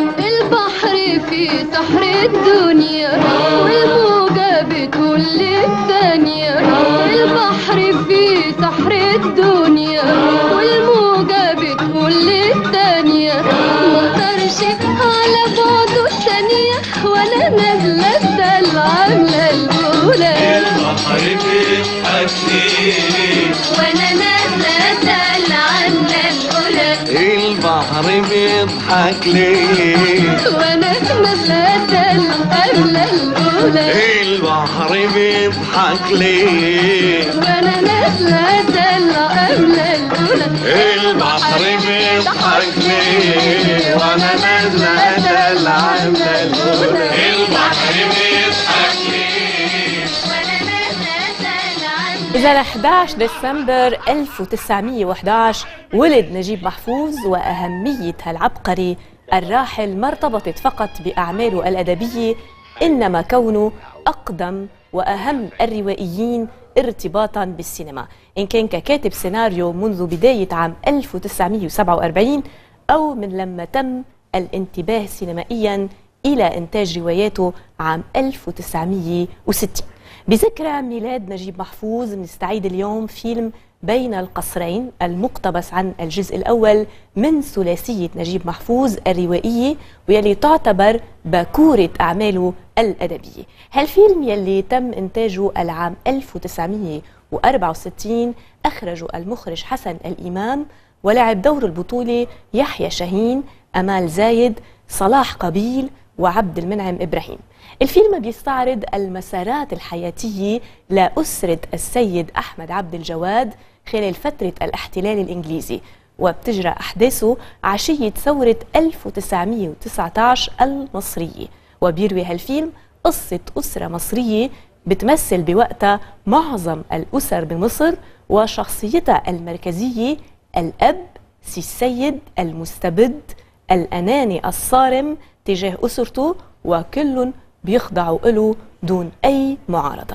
البحر في سحر الدنيا والموجه بتقول للثانيه. البحر في سحر الدنيا والموجه بتقول للثانيه. مقدرش على بعده الثانيه وانا نازله العمله الاولى. البحر بيضحك ليه وانا نازله العمله الاولى. البحر بيضحك ليه وانا نازله العمله الاولى. البحر بيضحك ليه وانا نازله العمله الاولى. البحر بيضحك ليه وانا نازله العمله الاولى. البحر بيضحك ليه وانا نازله العمله. إذا ل أحد عشر ديسمبر ألف وتسعمئة وأحد عشر ولد نجيب محفوظ، وأهمية هالعبقري الراحل ما ارتبطت فقط بأعماله الأدبية، إنما كونه أقدم وأهم الروائيين ارتباطا بالسينما، إن كان ككاتب سيناريو منذ بداية عام ألف وتسعمئة وسبعة وأربعين أو من لما تم الانتباه سينمائيا إلى إنتاج رواياته عام ألف وتسعمئة وستين. بذكرى ميلاد نجيب محفوظ بنستعيد اليوم فيلم بين القصرين المقتبس عن الجزء الأول من ثلاثية نجيب محفوظ الروائية، ويلي تعتبر باكورة أعماله الأدبية. هالفيلم يلي تم إنتاجه العام ألف وتسعمئة وأربعة وستين أخرجه المخرج حسن الإمام، ولعب دور البطولة يحيى شاهين، أمال زايد، صلاح قبيل، وعبد المنعم إبراهيم. الفيلم بيستعرض المسارات الحياتية لأسرة السيد أحمد عبد الجواد خلال فترة الاحتلال الإنجليزي، وبتجرى أحداثه عشية ثورة ألف وتسعمية وتسعة عشر المصرية، وبيروي هالفيلم قصة أسرة مصرية بتمثل بوقتها معظم الأسر بمصر، وشخصيتها المركزية الأب سي السيد المستبد الأناني الصارم تجاه أسرته، وكل بيخضعوا له دون أي معارضة.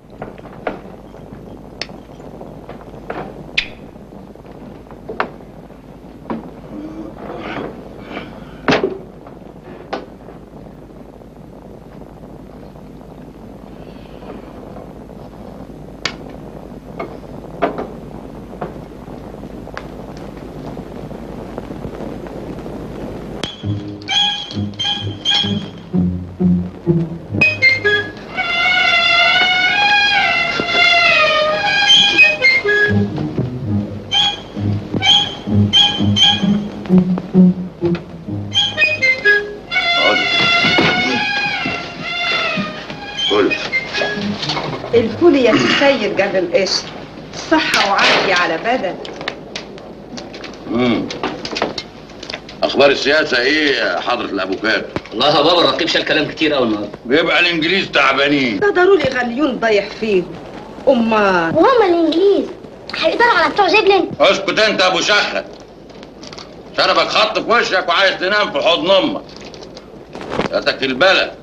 الفول يا سيد قبل القشر، صحة وعافية على بدن. امم اخبار السياسه ايه يا حضره الافوكاتو؟ والله يا بابا الرقيب شال كلام كتير قوي النهارده. بيبقى الانجليز تعبانين. ده ضروري غليون ضايح فيهم. امال وهم الانجليز هيقدروا على بتوع زيبلين؟ اسكت انت يا ابو شخت، شربك خط في وشك وعايز تنام في حضن امك. فاتك البلد.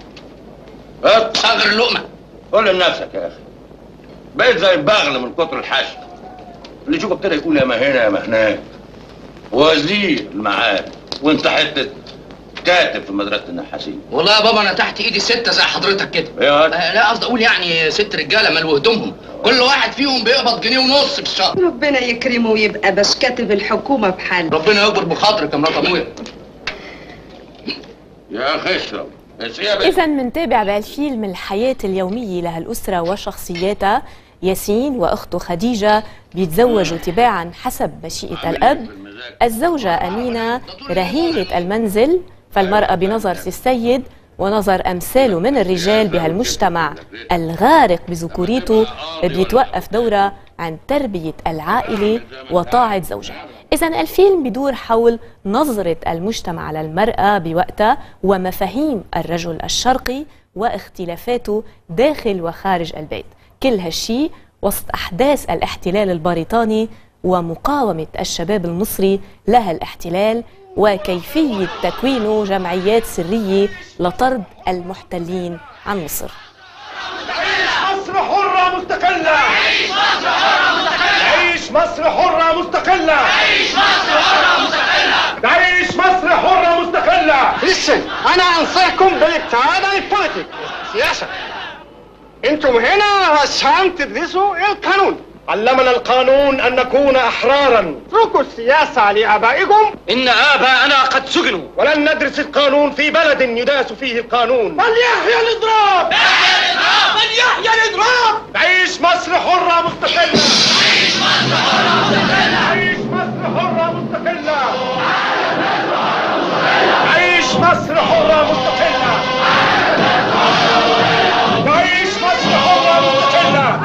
صغر اللقمه. قول لنفسك يا اخي، بقيت زي البغل من كتر الحشد. اللي يشوفك ابتدى يقول يا ما هنا يا ما هناك. وزير المعاد وانت حته كاتب في مدرسه النحاسين. والله يا بابا انا تحت ايدي سته زي حضرتك كده. ايه آه لا قصدي اقول يعني ست رجاله مالوا هدومهم، كل واحد فيهم بيقبض جنيه ونص في الشهر. ربنا يكرمه ويبقى باش كاتب الحكومه بحال. ربنا يكبر بخاطرك يا مرات ابويا. يا اخي اشرب. إذا منتابع بهالفيلم الحياة اليومية لهالأسرة وشخصياتها. ياسين وأخته خديجة بيتزوجوا تباعا حسب مشيئة الأب. الزوجة أمينة رهينة المنزل، فالمرأة بنظر سي السيد ونظر أمثاله من الرجال بهالمجتمع الغارق بذكوريته بيتوقف دورها عن تربية العائلة وطاعة زوجها. إذا الفيلم بدور حول نظرة المجتمع للمرأة بوقتها ومفاهيم الرجل الشرقي واختلافاته داخل وخارج البيت. كل هالشي وسط أحداث الاحتلال البريطاني ومقاومة الشباب المصري لها الاحتلال وكيفية تكوين جمعيات سرية لطرد المحتلين عن مصر. مصر حرة مستقلة. عيش مصر حرة مستقلة. عيش مصر حرة مستقلة. عيش مصر حرة مستقلة. عيش مصر حرة مستقلة. Listen, أنا أنصحكم بالابتعاد عن البوليتيك، سياسة. أنتم هنا عشان تدرسوا القانون. علمنا القانون أن نكون أحرارا. اتركوا السياسة لآبائكم. إن آباءنا قد سجنوا ولن ندرس القانون في بلد يداس فيه القانون. فليحيى الإضراب. فليحيى الإضراب. عيش مصر حرة مستقلة. عيش مصر حرة مستقلة. عيش مصر حرة مستقلة. عيش مصر حرة مستقلة. عيش مصر حرة مستقلة.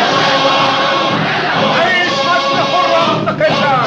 عيش مصر حرة مستقلة.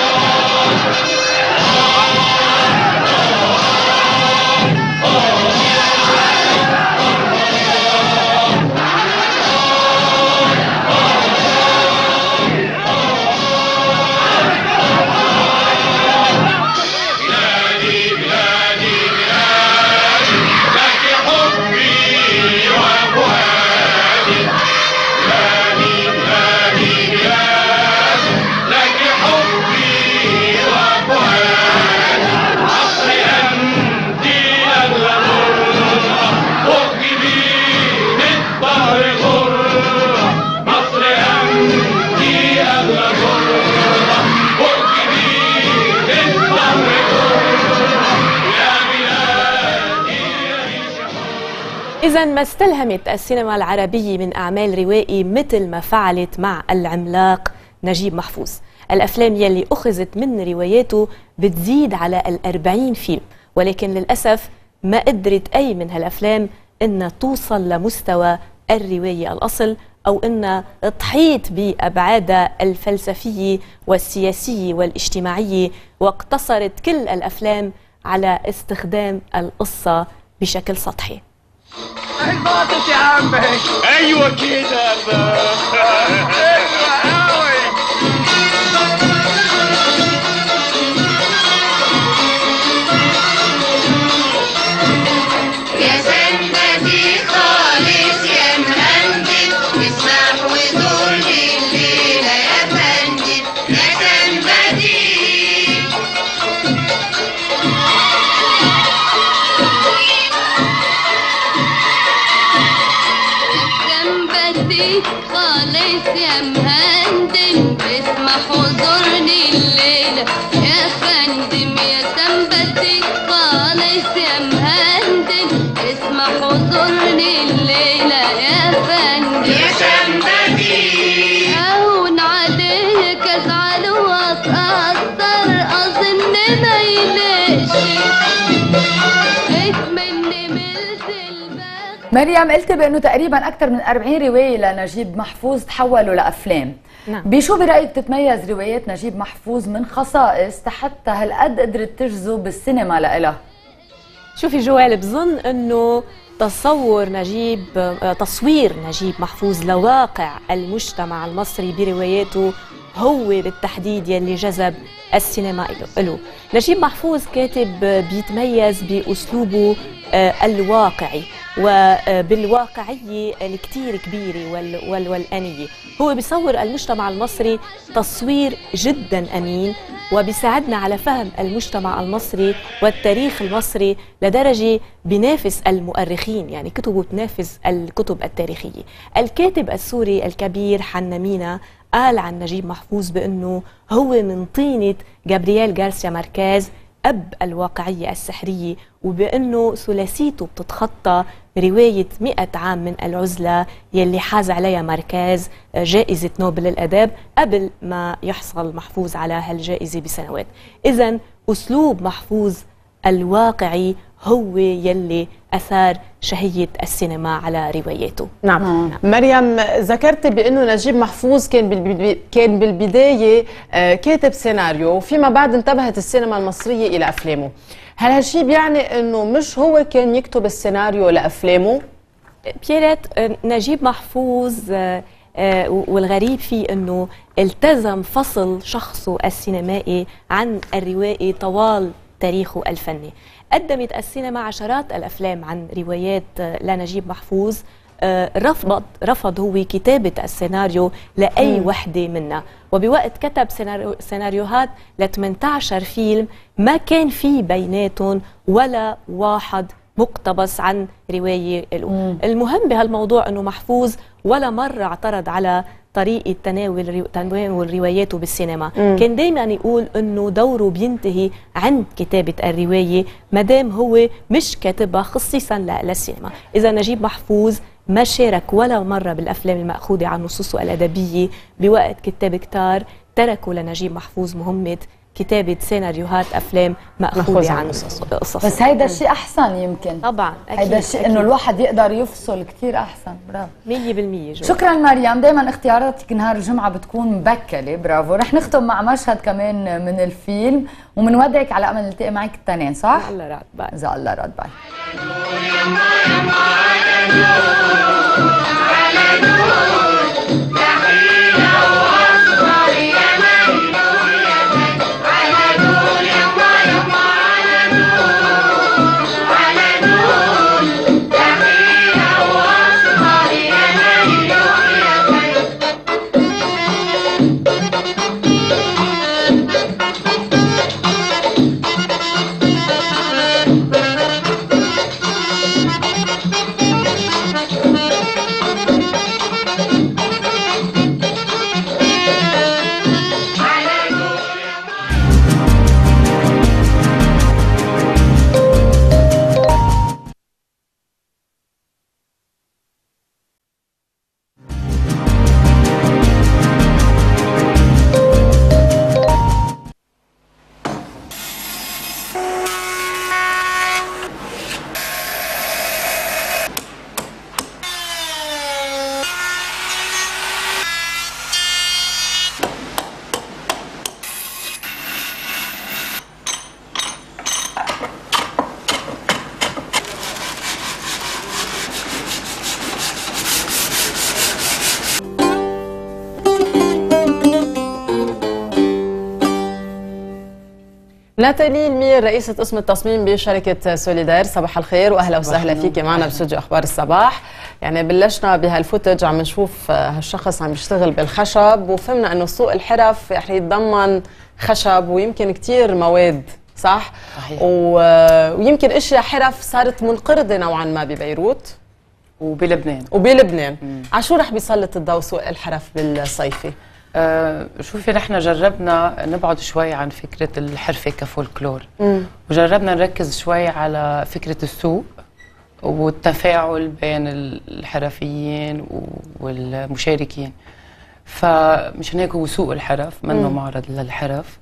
إذا ما استلهمت السينما العربية من أعمال روائي مثل ما فعلت مع العملاق نجيب محفوظ. الأفلام يلي أخذت من رواياته بتزيد على الأربعين فيلم، ولكن للأسف ما قدرت أي من هالأفلام إنها توصل لمستوى الرواية الأصل أو أن تحيط بأبعادها الفلسفية والسياسية والاجتماعية، واقتصرت كل الأفلام على استخدام القصة بشكل سطحي. الباطش يا عم. ايوه كده يا سندتي خالص يا مهندس، اسمح وزورني الليلة يا فندم يا سندتي. سندتي خالص يا مهندم، اسمح وزورني الليلة يا فندم يا سندتي خالص يا مهندم، اسمح وزورني الليلة يا فندم يا سندتي. هون عليك ازعل واتأثر، اظن ما يليش اتمنى ملت البخت. مريم، قلتي بانه تقريبا اكثر من أربعين روايه لنجيب محفوظ تحولوا لافلام. نعم. بشو برايك تتميز روايات نجيب محفوظ من خصائص حتى هالقد قدرت تجذب السينما لإلها؟ شوفي جوال، بظن انه تصور نجيب تصوير نجيب محفوظ لواقع المجتمع المصري برواياته هو بالتحديد يلي جذب السينما له. نجيب محفوظ كاتب بيتميز بأسلوبه الواقعي وبالواقعية الكتير كبيرة والآنية. هو بيصور المجتمع المصري تصوير جدا أمين، وبيساعدنا على فهم المجتمع المصري والتاريخ المصري لدرجة بينافس المؤرخين، يعني كتبه تنافس الكتب التاريخية. الكاتب السوري الكبير حنا مينا قال عن نجيب محفوظ بأنه هو من طينة جابرييل غارسيا ماركيز، أب الواقعية السحرية، وبأنه ثلاثيته بتتخطى رواية مئة عام من العزلة يلي حاز عليها ماركيز جائزة نوبل للأداب قبل ما يحصل محفوظ على هالجائزة بسنوات. إذن أسلوب محفوظ الواقعي هو يلي أثار شهية السينما على رواياته. نعم. نعم. مريم، ذكرت بأنه نجيب محفوظ كان بالبداية كان بالبداية كاتب سيناريو، وفيما بعد انتبهت السينما المصرية إلى أفلامه. هل هالشي بيعني أنه مش هو كان يكتب السيناريو لأفلامه؟ بيرت، نجيب محفوظ والغريب فيه أنه التزم فصل شخصه السينمائي عن الروائي طوال تاريخه الفني. قدمت السينما عشرات الأفلام عن روايات لنجيب محفوظ، رفض رفض هو كتابة السيناريو لأي وحدة منها، وبوقت كتب سيناريو سيناريوهات ل ثمانية عشر فيلم ما كان في بيناتهم ولا واحد مقتبس عن رواية له. المهم بهالموضوع أنه محفوظ ولا مرة اعترض على طريقة تناول تناول رواياته بالسينما. مم. كان دايما يقول انه دوره بينتهي عند كتابة الرواية ما دام هو مش كاتبها خصيصا للسينما. اذا نجيب محفوظ ما شارك ولا مرة بالافلام المأخوذة عن نصوصه الادبية. بوقت كتاب كتار تركوا لنجيب محفوظ مهمة كتابة سيناريوهات أفلام مأخوذة عن قصص. بس هيدا الشيء أحسن يمكن. طبعا أكيد. هيدا الشيء إنه الواحد يقدر يفصل كتير أحسن. برافو. مية بالمية. شكرا مريم، دايما اختياراتك نهار الجمعة بتكون مبكلة. برافو. رح نختم مع مشهد كمان من الفيلم ومنودعك على أمل نلتقي معك التنين، صح؟ إذا الله راد باي. إذا الله راد باي. ناتالي المير رئيسة قسم التصميم بشركة سوليدار، صباح الخير واهلا وسهلا فيك معنا باستوديو اخبار الصباح. يعني بلشنا بهالفوتج عم نشوف هالشخص عم يشتغل بالخشب، وفهمنا انه سوق الحرف رح يتضمن خشب ويمكن كتير مواد، صح؟ صحيح. و... ويمكن اشياء حرف صارت منقرضة نوعا ما ببيروت وبلبنان وبلبنان. على شو رح بيسلط الضوء سوق الحرف بالصيفي؟ آه شوفي، نحن جربنا نبعد شوي عن فكرة الحرفة كفولكلور، مم. وجربنا نركز شوي على فكرة السوق والتفاعل بين الحرفيين والمشاركين. فمشان هيك هو سوق الحرف منه مم. معرض للحرف،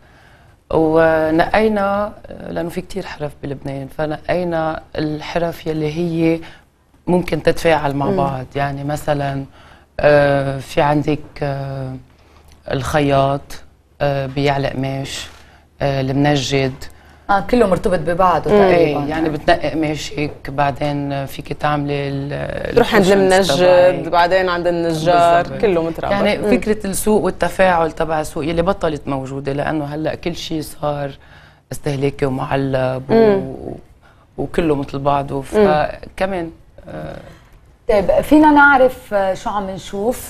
ونقينا لأنه في كتير حرف بلبنان، فنقينا الحرف يلي هي ممكن تتفاعل مع مم. بعض. يعني مثلا آه في عندك آه الخياط آه بيعلق قماش، آه المنجد، اه كله مرتبط ببعضه ايه تقريبا. يعني بتنقي قماشك، بعدين فيك تعملي تروح عند المنجد، بعدين عند النجار، بالزبط. كله مترابط. يعني مم. فكره السوق والتفاعل تبع السوق يلي بطلت موجوده، لانه هلا كل شيء صار استهلاكي ومعلب و... وكله مثل بعضه، فكمان آه طيب فينا نعرف شو عم نشوف؟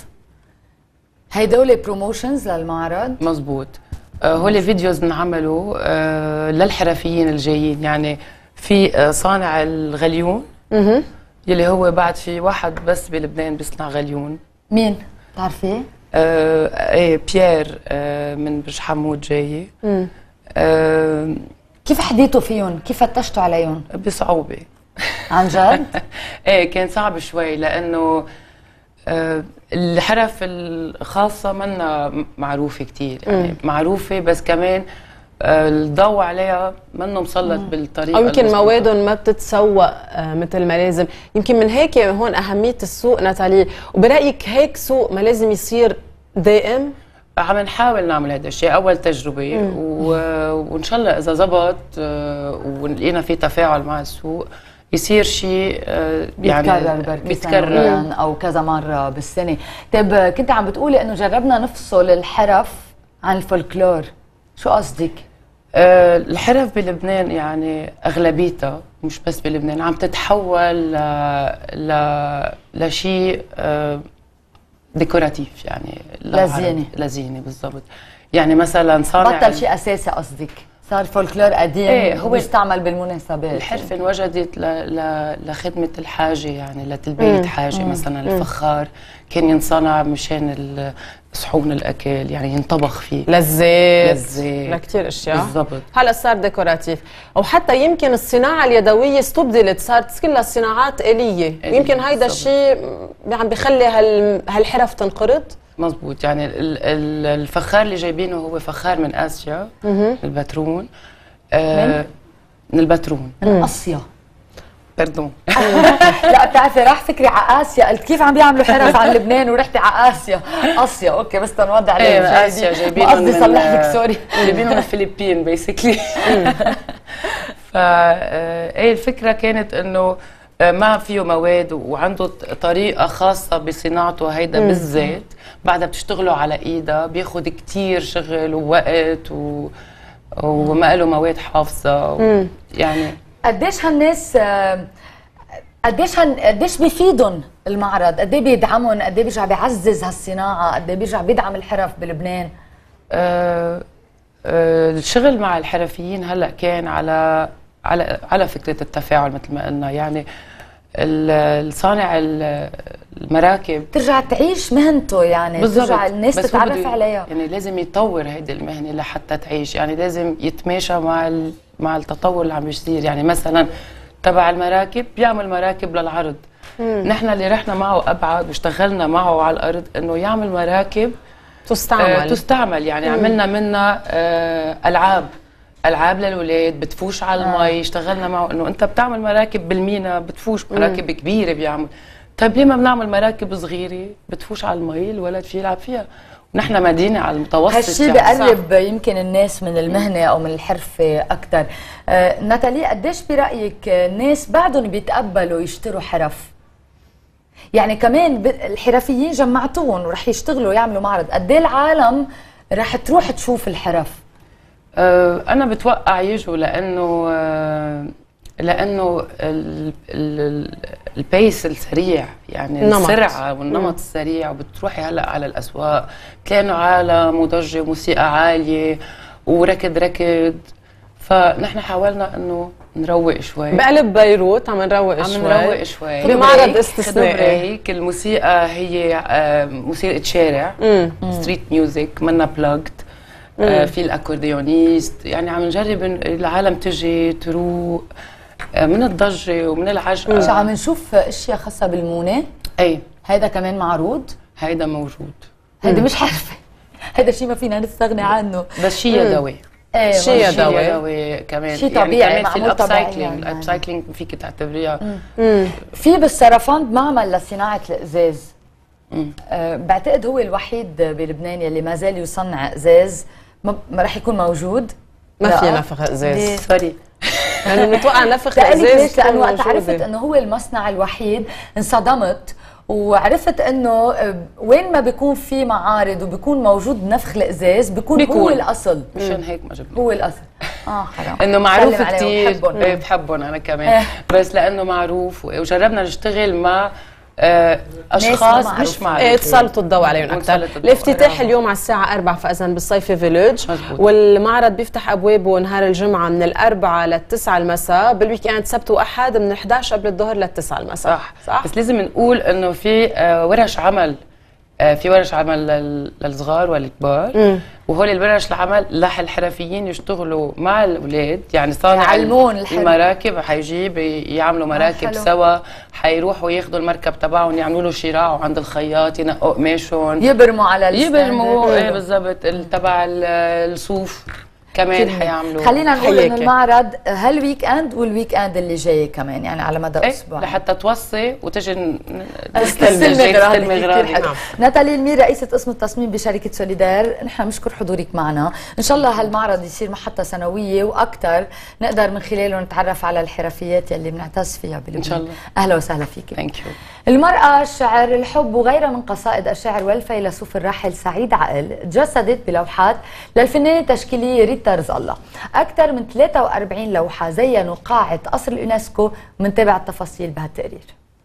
هيدول بروموشنز للمعرض؟ مزبوط. آه هول فيديوز انعملوا آه للحرفيين الجايين. يعني في آه صانع الغليون اها يلي هو بعد في واحد بس بلبنان بيصنع غليون. مين؟ بتعرفيه؟ آه ايه بيير آه من برج حمود جاي. آه كيف حديتوا فيهم؟ كيف فتشتوا عليهم؟ بصعوبة. عن جد؟ ايه كان صعب شوي، لأنه آه الحرف الخاصة منا معروفة كتير، يعني مم. معروفة بس كمان آه الضوء عليها منه مسلط مم. بالطريقة، او يمكن موادهم ما بتتسوق آه مثل ما لازم. يمكن من هيك هون أهمية السوق. ناتالي، وبرأيك هيك سوق ما لازم يصير دائم؟ عم نحاول نعمل هذا الشيء، اول تجربه و... وان شاء الله اذا زبط آه ولقينا في تفاعل مع السوق يصير شيء آه يعني بيتكرر بيتكرر او كذا مره بالسنه. طيب كنت عم بتقولي انه جربنا نفصل الحرف عن الفولكلور، شو قصدك؟ آه الحرف بلبنان يعني اغلبيتها مش بس بلبنان عم تتحول ل ل لشيء آه ديكوراتيف، يعني لزينه لزينه بالضبط. يعني مثلا صانع بطل شيء اساسي قصدك، صار فولكلور قديم ايه هو بيستعمل بالمناسبات. الحرفه انوجدت ل... ل... لخدمه الحاجه، يعني لتلبيه حاجه. مم. مثلا مم. الفخار كان ينصنع مشان ال... صحون الاكل، يعني ينطبخ فيه لزيت لزيت لكتير اشياء. بالضبط. هلا صار ديكوراتيف، او حتى يمكن الصناعه اليدويه استبدلت، صارت كلها صناعات آلية. يمكن هيدا الشيء عم بخلي هال... هالحرف تنقرض. مزبوط. يعني ال... ال... الفخار اللي جايبينه هو فخار من اسيا، مم. البترون. آه من؟ من البترون من اسيا. باردون. لا بتعرفي راح فكري على اسيا، قلت كيف عم بيعملوا حرف عن لبنان ورحتي على اسيا. اسيا اوكي، بس تنوضع عليه. ايه اسيا جايبينهم، قصدي صلح لك سوري، جايبينهم من الفلبين بيسكلي. فا ايه الفكره كانت انه ما فيه مواد وعنده طريقه خاصه بصناعته هيدا بالذات، بعدها بتشتغلوا على ايدها، بياخد كتير شغل ووقت و... وما له مواد حافظه و... يعني قديش هالناس قديش هن... قديش بيفيدهم المعرض؟ قد ايه بيدعمهم؟ قد ايه بيرجع بيعزز هالصناعه؟ قد ايه بيرجع بيدعم الحرف بلبنان؟ آه آه الشغل مع الحرفيين هلا كان على على على فكره التفاعل مثل ما قلنا. يعني الصانع المراكب ترجع تعيش مهنته، يعني بالزبط. ترجع الناس تتعرف عليها. يعني لازم يطور هيدي المهنه لحتى تعيش، يعني لازم يتماشى مع ال... مع التطور اللي عم بيصير. يعني مثلا تبع المراكب بيعمل مراكب للعرض. نحن اللي رحنا معه ابعد واشتغلنا معه على الارض انه يعمل مراكب تستعمل آه تستعمل. يعني مم. عملنا منها آه العاب العاب للاولاد بتفوش على المي. اشتغلنا معه انه انت بتعمل مراكب بالمينا بتفوش، مراكب مم. كبيره بيعمل. طيب ليه ما بنعمل مراكب صغيره بتفوش على المي الولد فيه يلعب فيها؟ ونحن مدينه على المتوسط. هالشيء بقرب يمكن الناس من المهنه او من الحرفه اكثر. آه ناتالي، قديش برايك الناس بعدهم بيتقبلوا يشتروا حرف؟ يعني كمان الحرفيين جمعتوهم ورح يشتغلوا يعملوا معرض، قد ايه العالم رح تروح تشوف الحرف؟ أه انا بتوقع يجوا لانه أه لانه ال- ال- البيس السريع، يعني النمط. السرعه والنمط مم. السريع، وبتروحي هلا على الاسواق بتلاقي انه عالم وضجه وموسيقى عاليه وركض ركض، فنحن حاولنا انه نروق شوي. بقلب بيروت عم نروق عم شوي، نروق شوي بمعرض استثنائي. بريك. الموسيقى هي آه، موسيقى شارع، ستريت ميوزك، منا بلاجد. آه، في الاكورديونيست، يعني عم نجرب إن العالم تجي تروق آه، من الضجه ومن العجقه. شو عم نشوف اشياء خاصه بالمونه؟ اي هيدا كمان معروض؟ هيدا موجود. هيدا مش عارفه، هيدا شيء ما فينا نستغني عنه. بس شيء يدوي. ايه شيء يدوي. يدوي كمان، شيء يعني طبيعي، كمان في معمول طبيعي الابسايكلينج، يعني. الابسايكلينج فيك تعتبريها. في بالسرفند معمل لصناعه الازاز. أه بعتقد هو الوحيد بلبنان يلي ما زال يصنع ازاز، ما ما رح يكون موجود. ما لا. في نفخ ازاز. سوري. يعني بنتوقع نفخ لأني الازاز ليش؟ لانه وقت موجودة. عرفت انه هو المصنع الوحيد انصدمت، وعرفت انه وين ما بيكون في معارض وبيكون موجود نفخ الازاز بيكون, بيكون. هو الاصل. مشان هيك ما جبنا. هو الاصل. اه حرام. انه معروف سلم عليهم، كثير. بحبهم. ايه بحبهم انا كمان. بس لانه معروف وجربنا نشتغل مع آه اشخاص مش معروفين. ايه تسلطوا الضوء عليهم اكثر. الافتتاح اليوم على الساعه أربعة فاذا بالصيفي فيليج، والمعرض بيفتح ابوابه نهار الجمعه من الأربعة للتسعة المساء، بالويكند سبت واحد من إحدى عشر قبل الظهر للتسعة المساء. صح. صح بس لازم نقول انه في آه ورش عمل، آه في ورش عمل لل- للصغار والكبار، وهول الورش العمل رح الحرفيين يشتغلوا مع الاولاد، يعني صانع يعلمون الحرف. المراكب حيجيب يعملوا مراكب حلو. سوا، حيروحوا ياخذوا المركب تبعهم يعملوا له شراع عند الخياط، ينقوا قماشهم، يبرموا على يبرموا الستاند. ايه بالضبط ال- تبع ال- الصوف كمان حيعملوا. خلينا نقول انه حياكة. المعرض هالويك اند والويك اند اللي جاي كمان، يعني على مدى ايه اسبوع لحتى توصي وتجي ن- تستلمي جاي غراضك. تستلمي كتير غراضك. حلو. ناتالي المير رئيسة قسم التصميم بشركة سوليدار، نحن بنشكر حضورك معنا، ان شاء الله هالمعرض يصير محطة سنوية واكثر نقدر من خلاله نتعرف على الحرفيات يلي بنعتز فيها بلبنان. ان شاء الله. اهلا وسهلا فيك. ثانك يو. المرأة، الشعر، الحب وغيرها من قصائد الشاعر والفيلسوف الراحل سعيد عقل تجسدت بلوحات للفنانة التشكيلية ريتا رزق الله. أكثر من ثلاثة وأربعين لوحة زينوا قاعة قصر اليونسكو، منتابع التفاصيل بهالتقرير.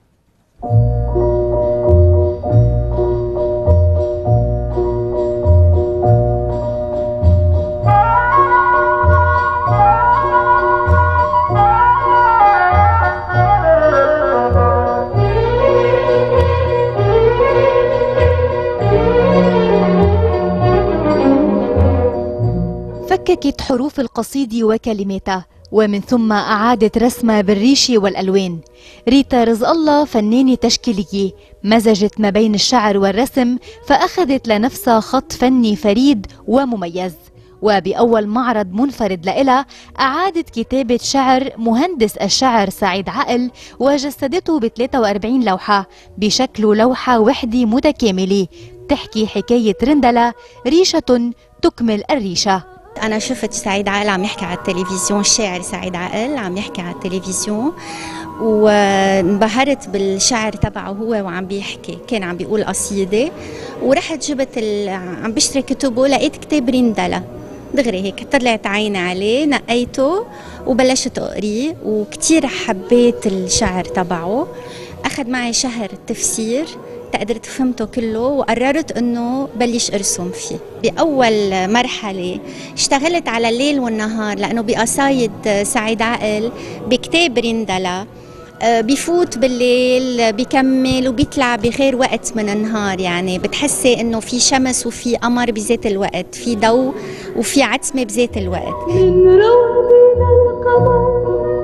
فككت حروف القصيد وكلماتها ومن ثم أعادت رسمها بالريش والألوان. ريتا رزق الله فنانة تشكيلية مزجت ما بين الشعر والرسم، فأخذت لنفسها خط فني فريد ومميز، وبأول معرض منفرد لإلها أعادت كتابة شعر مهندس الشعر سعيد عقل وجسدته ب ثلاثة وأربعين لوحة بشكل لوحة وحدة متكاملة تحكي حكاية رندلة، ريشة تكمل الريشة. أنا شفت سعيد عقل عم يحكي على التلفزيون، الشاعر سعيد عقل عم يحكي على التلفزيون، وانبهرت بالشعر تبعه هو وعم بيحكي، كان عم بيقول قصيدة، ورحت جبت ال... عم بشتري كتبه، لقيت كتاب رندلة دغري هيك طلعت عيني عليه، نقيته وبلشت أقريه وكتير حبيت الشعر تبعه. أخذ معي شهر تفسير قدرت فهمته كله، وقررت انه بلش ارسم فيه. باول مرحله اشتغلت على الليل والنهار، لانه بقصايد سعيد عقل بكتاب رندلة بفوت بالليل بكمل وبيطلع بغير وقت من النهار، يعني بتحسي انه في شمس وفي قمر بذات الوقت، في ضوء وفي عتمه بذات الوقت. من روضنا القمر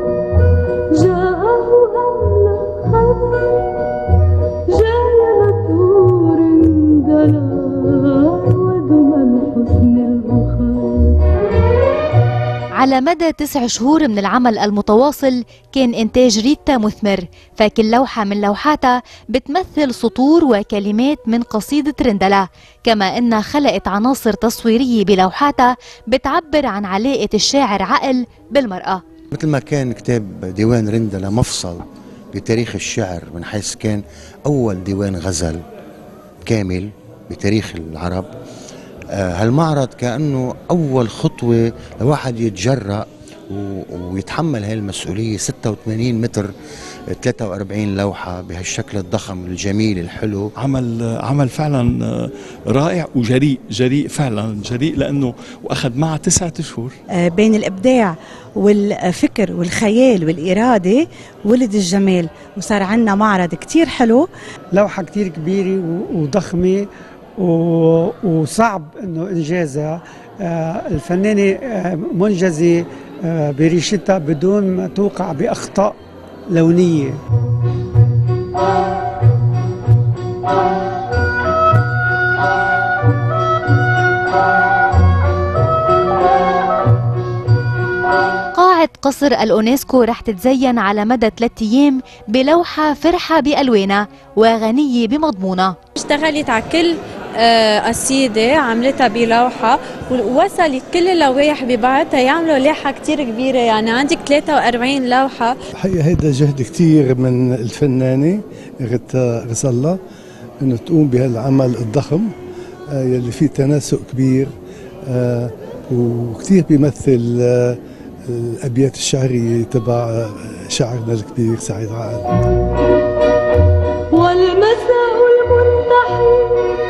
جاءه أمل خبر على مدى تسع شهور من العمل المتواصل كان إنتاج ريتا مثمر، فكل لوحة من لوحاتها بتمثل سطور وكلمات من قصيدة رندلة، كما أنها خلقت عناصر تصويرية بلوحاتها بتعبر عن علاقة الشاعر عقل بالمرأة. مثل ما كان كتاب ديوان رندلة مفصل بتاريخ الشعر، من حيث كان أول ديوان غزل كامل بتاريخ العرب، هالمعرض كأنه أول خطوة لواحد يتجرأ ويتحمل هاي المسؤولية. ستة وثمانين متر، ثلاثة وأربعين لوحة بهالشكل الضخم الجميل الحلو. عمل عمل فعلا رائع وجريء، جريء فعلا جريء، لأنه وأخذ معه تسعة أشهر. بين الإبداع والفكر والخيال والإرادة ولد الجمال، وصار عندنا معرض كتير حلو. لوحة كتير كبيرة وضخمة وصعب انه انجازها. الفنانة منجزة بريشتها بدون ما توقع بأخطاء لونية. قاعة قصر الأونسكو رح تتزين على مدى ثلاثة أيام بلوحة فرحة بألوانها وغنية بمضمونها. اشتغلت على كل قصيدة عملتها بلوحة، ووصلت كل اللوائح ببعضها يعملوا لوحة كتير كبيرة. يعني عندك ثلاثة وأربعين لوحة. الحقيقة هيدا جهد كتير من الفنانة غيتا رزالة انه تقوم بهالعمل الضخم يلي فيه تناسق كبير وكتير بيمثل الأبيات الشعرية تبع شاعرنا الكبير سعيد عقل. والمساء المنتحي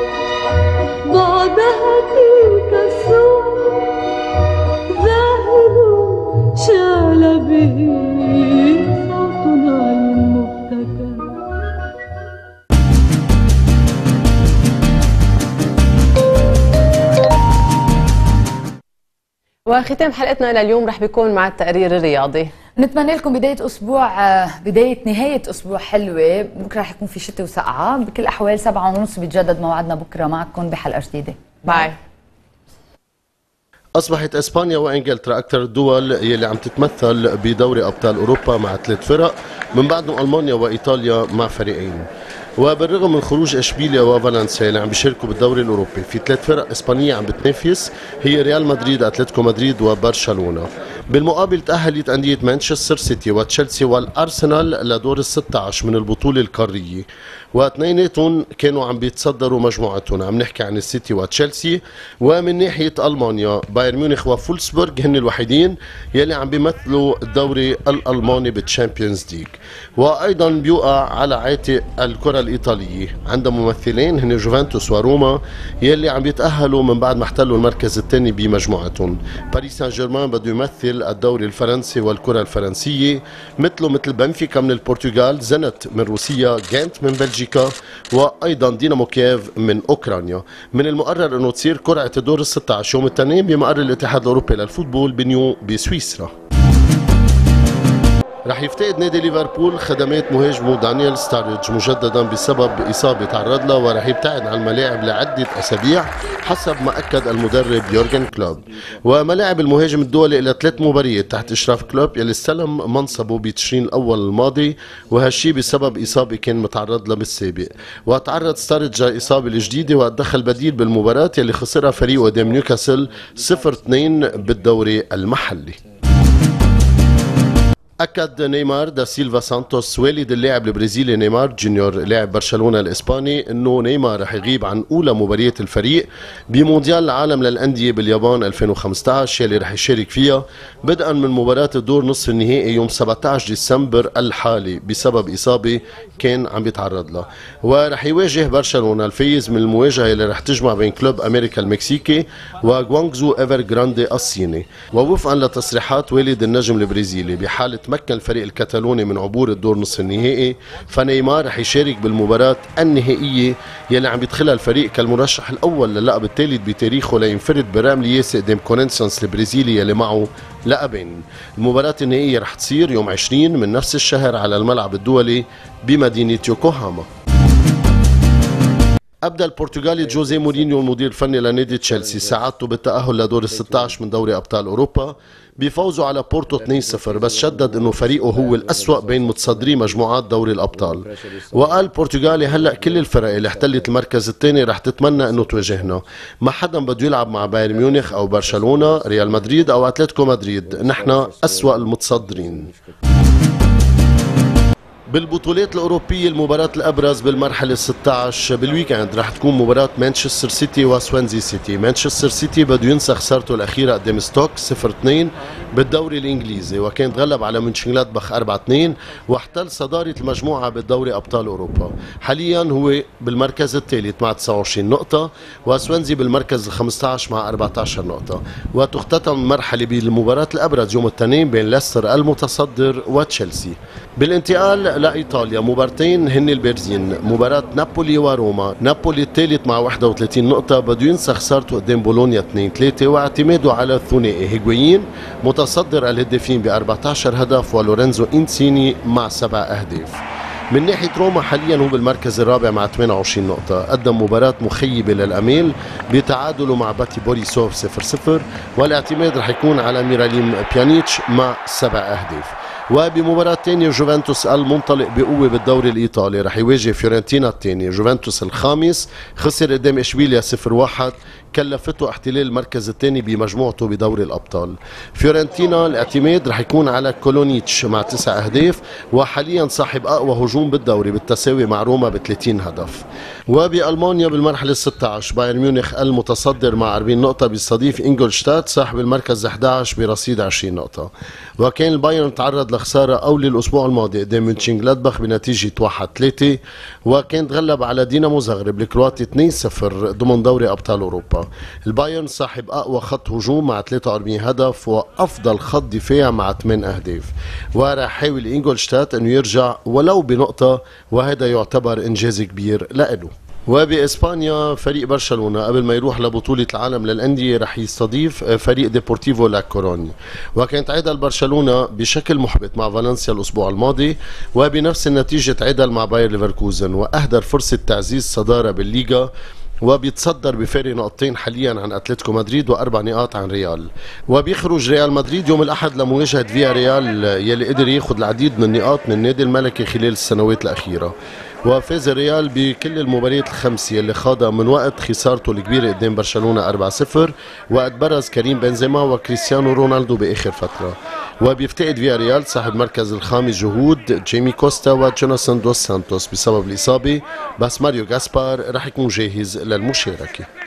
بعدها تلك الصور ذاهب شال به صوتنا المبتكر. وختام حلقتنا لليوم رح بيكون مع التقرير الرياضي. نتمنى لكم بداية أسبوع بداية نهاية أسبوع حلوة. بكرة رح يكون في شتاء وسقعة. بكل الأحوال سبعة ونص بيتجدد موعدنا بكرة معكم بحلقة جديدة. باي. أصبحت إسبانيا وإنجلترا أكثر الدول يلي عم تتمثل بدوري أبطال أوروبا مع ثلاث فرق، من بعدهم ألمانيا وإيطاليا مع فريقين. وبالرغم من خروج اشبيليا وفالنسيا اللي عم بيشاركوا بالدوري الاوروبي، في ثلاث فرق اسبانيه عم بتنافس، هي ريال مدريد، اتلتيكو مدريد وبرشلونه. بالمقابل تاهلت انديه مانشستر سيتي وتشيلسي والارسنال لدور ال ستة عشر من البطوله القاريه، واثنيناتهم كانوا عم بيتصدروا مجموعتهم. عم نحكي عن السيتي وتشيلسي. ومن ناحيه المانيا بايرن ميونخ وفولسبورغ هن الوحيدين يلي عم بيمثلوا الدوري الالماني بالتشامبيونز ليج. وايضا بيوقع على عاتق الكره الايطاليه عندها ممثلين هن جوفنتوس وروما يلي عم بيتاهلوا من بعد ما احتلوا المركز الثاني بمجموعتهم. باريس سان جيرمان بده يمثل الدوري الفرنسي والكره الفرنسيه، مثله مثل بنفيكا من البرتغال، زنت من روسيا، جانت من بلجيكا، وايضا دينامو كييف من اوكرانيا. من المقرر انه تصير قرعه الدور ال ستة عشر يوم الاثنين بمقر الاتحاد الاوروبي للفوتبول بنيو بسويسرا. رح يفتقد نادي ليفربول خدمات مهاجمه دانيال ستاريدج مجددا بسبب إصابة تعرض لها، ورح يبتعد عن الملاعب لعدة أسابيع حسب ما أكد المدرب يورجن كلوب. وملاعب المهاجم الدولي إلى ثلاث مباريات تحت إشراف كلوب يلي استلم منصبه بتشرين الأول الماضي، وهالشي بسبب إصابة كان متعرض لها بالسابق. وتعرض ستاريدج لإصابة الجديدة وأدخل بديل بالمباراة يلي خسرها فريقه قدام نيوكاسل صفر اثنين بالدوري المحلي. أكد نيمار دا سيلفا سانتوس والد اللاعب البرازيلي نيمار جونيور لاعب برشلونة الإسباني إنه نيمار رح يغيب عن أولى مباريات الفريق بمونديال العالم للأندية باليابان ألفين وخمسة عشر يلي رح يشارك فيها بدءا من مباراة الدور نصف النهائي يوم سبعة عشر ديسمبر الحالي بسبب إصابة كان عم بيتعرض لها. ورح يواجه برشلونة الفايز من المواجهة اللي رح تجمع بين كلوب أمريكا المكسيكي وغوانغزو إيفر جراندي الصيني. ووفقا لتصريحات والد النجم البرازيلي بحالة تمكن الفريق الكتالوني من عبور الدور نصف النهائي، فنيمار رح يشارك بالمباراة النهائية يلي عم بيدخلها الفريق كالمرشح الأول للقب الثالث بتاريخه لينفرد برام لياسي قدام كورنثيانس البرازيلي يلي معه لقبين. المباراة النهائية رح تصير يوم عشرين من نفس الشهر على الملعب الدولي بمدينة يوكوهاما. أبدأ البرتغالي جوزيه مورينيو المدير الفني لنادي تشيلسي سعادته بالتأهل لدور ال ستة عشر من دوري أبطال أوروبا بفوزه على بورتو اثنين صفر، بس شدد انه فريقه هو الأسوأ بين متصدري مجموعات دوري الابطال. وقال البرتغالي هلا كل الفرق اللي احتلت المركز الثاني رح تتمنى انه تواجهنا، ما حدا بده يلعب مع بايرن ميونخ او برشلونه، ريال مدريد او اتلتيكو مدريد، نحن أسوأ المتصدرين. بالبطولات الأوروبية المباراة الأبرز بالمرحلة ستة عشر بالويكند رح تكون مباراة مانشستر سيتي وسوانزي سيتي. مانشستر سيتي بده ينسى خسارته الأخيرة قدام ستوك صفر اثنين بالدوري الإنجليزي، وكان تغلب على مونشنغلادباخ أربعة اثنين واحتل صدارة المجموعة بالدوري أبطال أوروبا. حاليا هو بالمركز الثالث مع تسعة وعشرين نقطة، وسوانزي بالمركز الخامس عشر مع أربعة عشر نقطة. وتختتم المرحلة بالمباراة الأبرز يوم الاثنين بين ليستر المتصدر وتشيلسي. بالانتقال لإيطاليا مبارتين هن البارزين، مباراة نابولي وروما. نابولي الثالث مع واحد وثلاثين نقطة بده ينسى خسارته قدام بولونيا اثنين ثلاثة واعتماده على الثنائي هيغوين متصدر الهدافين ب أربعة عشر هدف ولورينزو إنسيني مع سبع أهداف. من ناحية روما حاليا هو بالمركز الرابع مع ثمانية وعشرين نقطة، قدم مباراة مخيبة للأمال بتعادله مع باتي بوريسوف صفر صفر، والاعتماد رح يكون على ميراليم بيانيتش مع سبع أهداف. وبمباراة تانية جوفنتوس المنطلق بقوة بالدوري الإيطالي رح يواجه فيورنتينا الثاني. جوفنتوس الخامس خسر قدام إشبيليا صفر واحد، كلفته احتلال المركز الثاني بمجموعته بدوري الأبطال. فيورنتينا الاعتماد رح يكون على كولونيتش مع تسع أهداف، وحاليا صاحب أقوى هجوم بالدوري بالتساوي مع روما ب ثلاثين هدف. وبألمانيا بالمرحلة ستة عشر بايرن ميونخ المتصدر مع أربعين نقطة بيستضيف إنجلشتات صاحب المركز أحد عشر برصيد عشرين نقطة. وكان البايرن تعرض لخسارة أولي الأسبوع الماضي قدام مونشنغلادباخ بنتيجة واحد ثلاثة، وكان تغلب على دينامو زغرب الكرواتي اثنين صفر ضمن دوري أبطال أوروبا. البايرن صاحب أقوى خط هجوم مع ثلاثة وأربعين هدف وأفضل خط دفاع مع ثمانية أهداف، وراح يحاول إنجلشتات أنه يرجع ولو بنقطة، وهذا يعتبر إنجاز كبير لإله. وبإسبانيا فريق برشلونة قبل ما يروح لبطولة العالم للأندية رح يستضيف فريق ديبورتيفو لا كوروني. وكانت تعادل برشلونة بشكل محبط مع فالنسيا الأسبوع الماضي، وبنفس النتيجة تعادل مع باير ليفركوزن وأهدر فرصة تعزيز صدارة بالليغا، وبيتصدر بفارق نقطتين حاليا عن اتلتيكو مدريد واربع نقاط عن ريال. وبيخرج ريال مدريد يوم الاحد لمواجهه فيا ريال يلي قدر ياخذ العديد من النقاط من النادي الملكي خلال السنوات الاخيره. وفاز الريال بكل المباريات الخمسه يلي خاضها من وقت خسارته الكبيره قدام برشلونه أربعة صفر، وقت برز كريم بنزيما وكريستيانو رونالدو باخر فتره. وبيفتقد فيا ريال صاحب المركز الخامس جهود جيمي كوستا وجوناثان دوس سانتوس بسبب الاصابه، بس ماريو غاسبار رح يكون جاهز للمشاركه.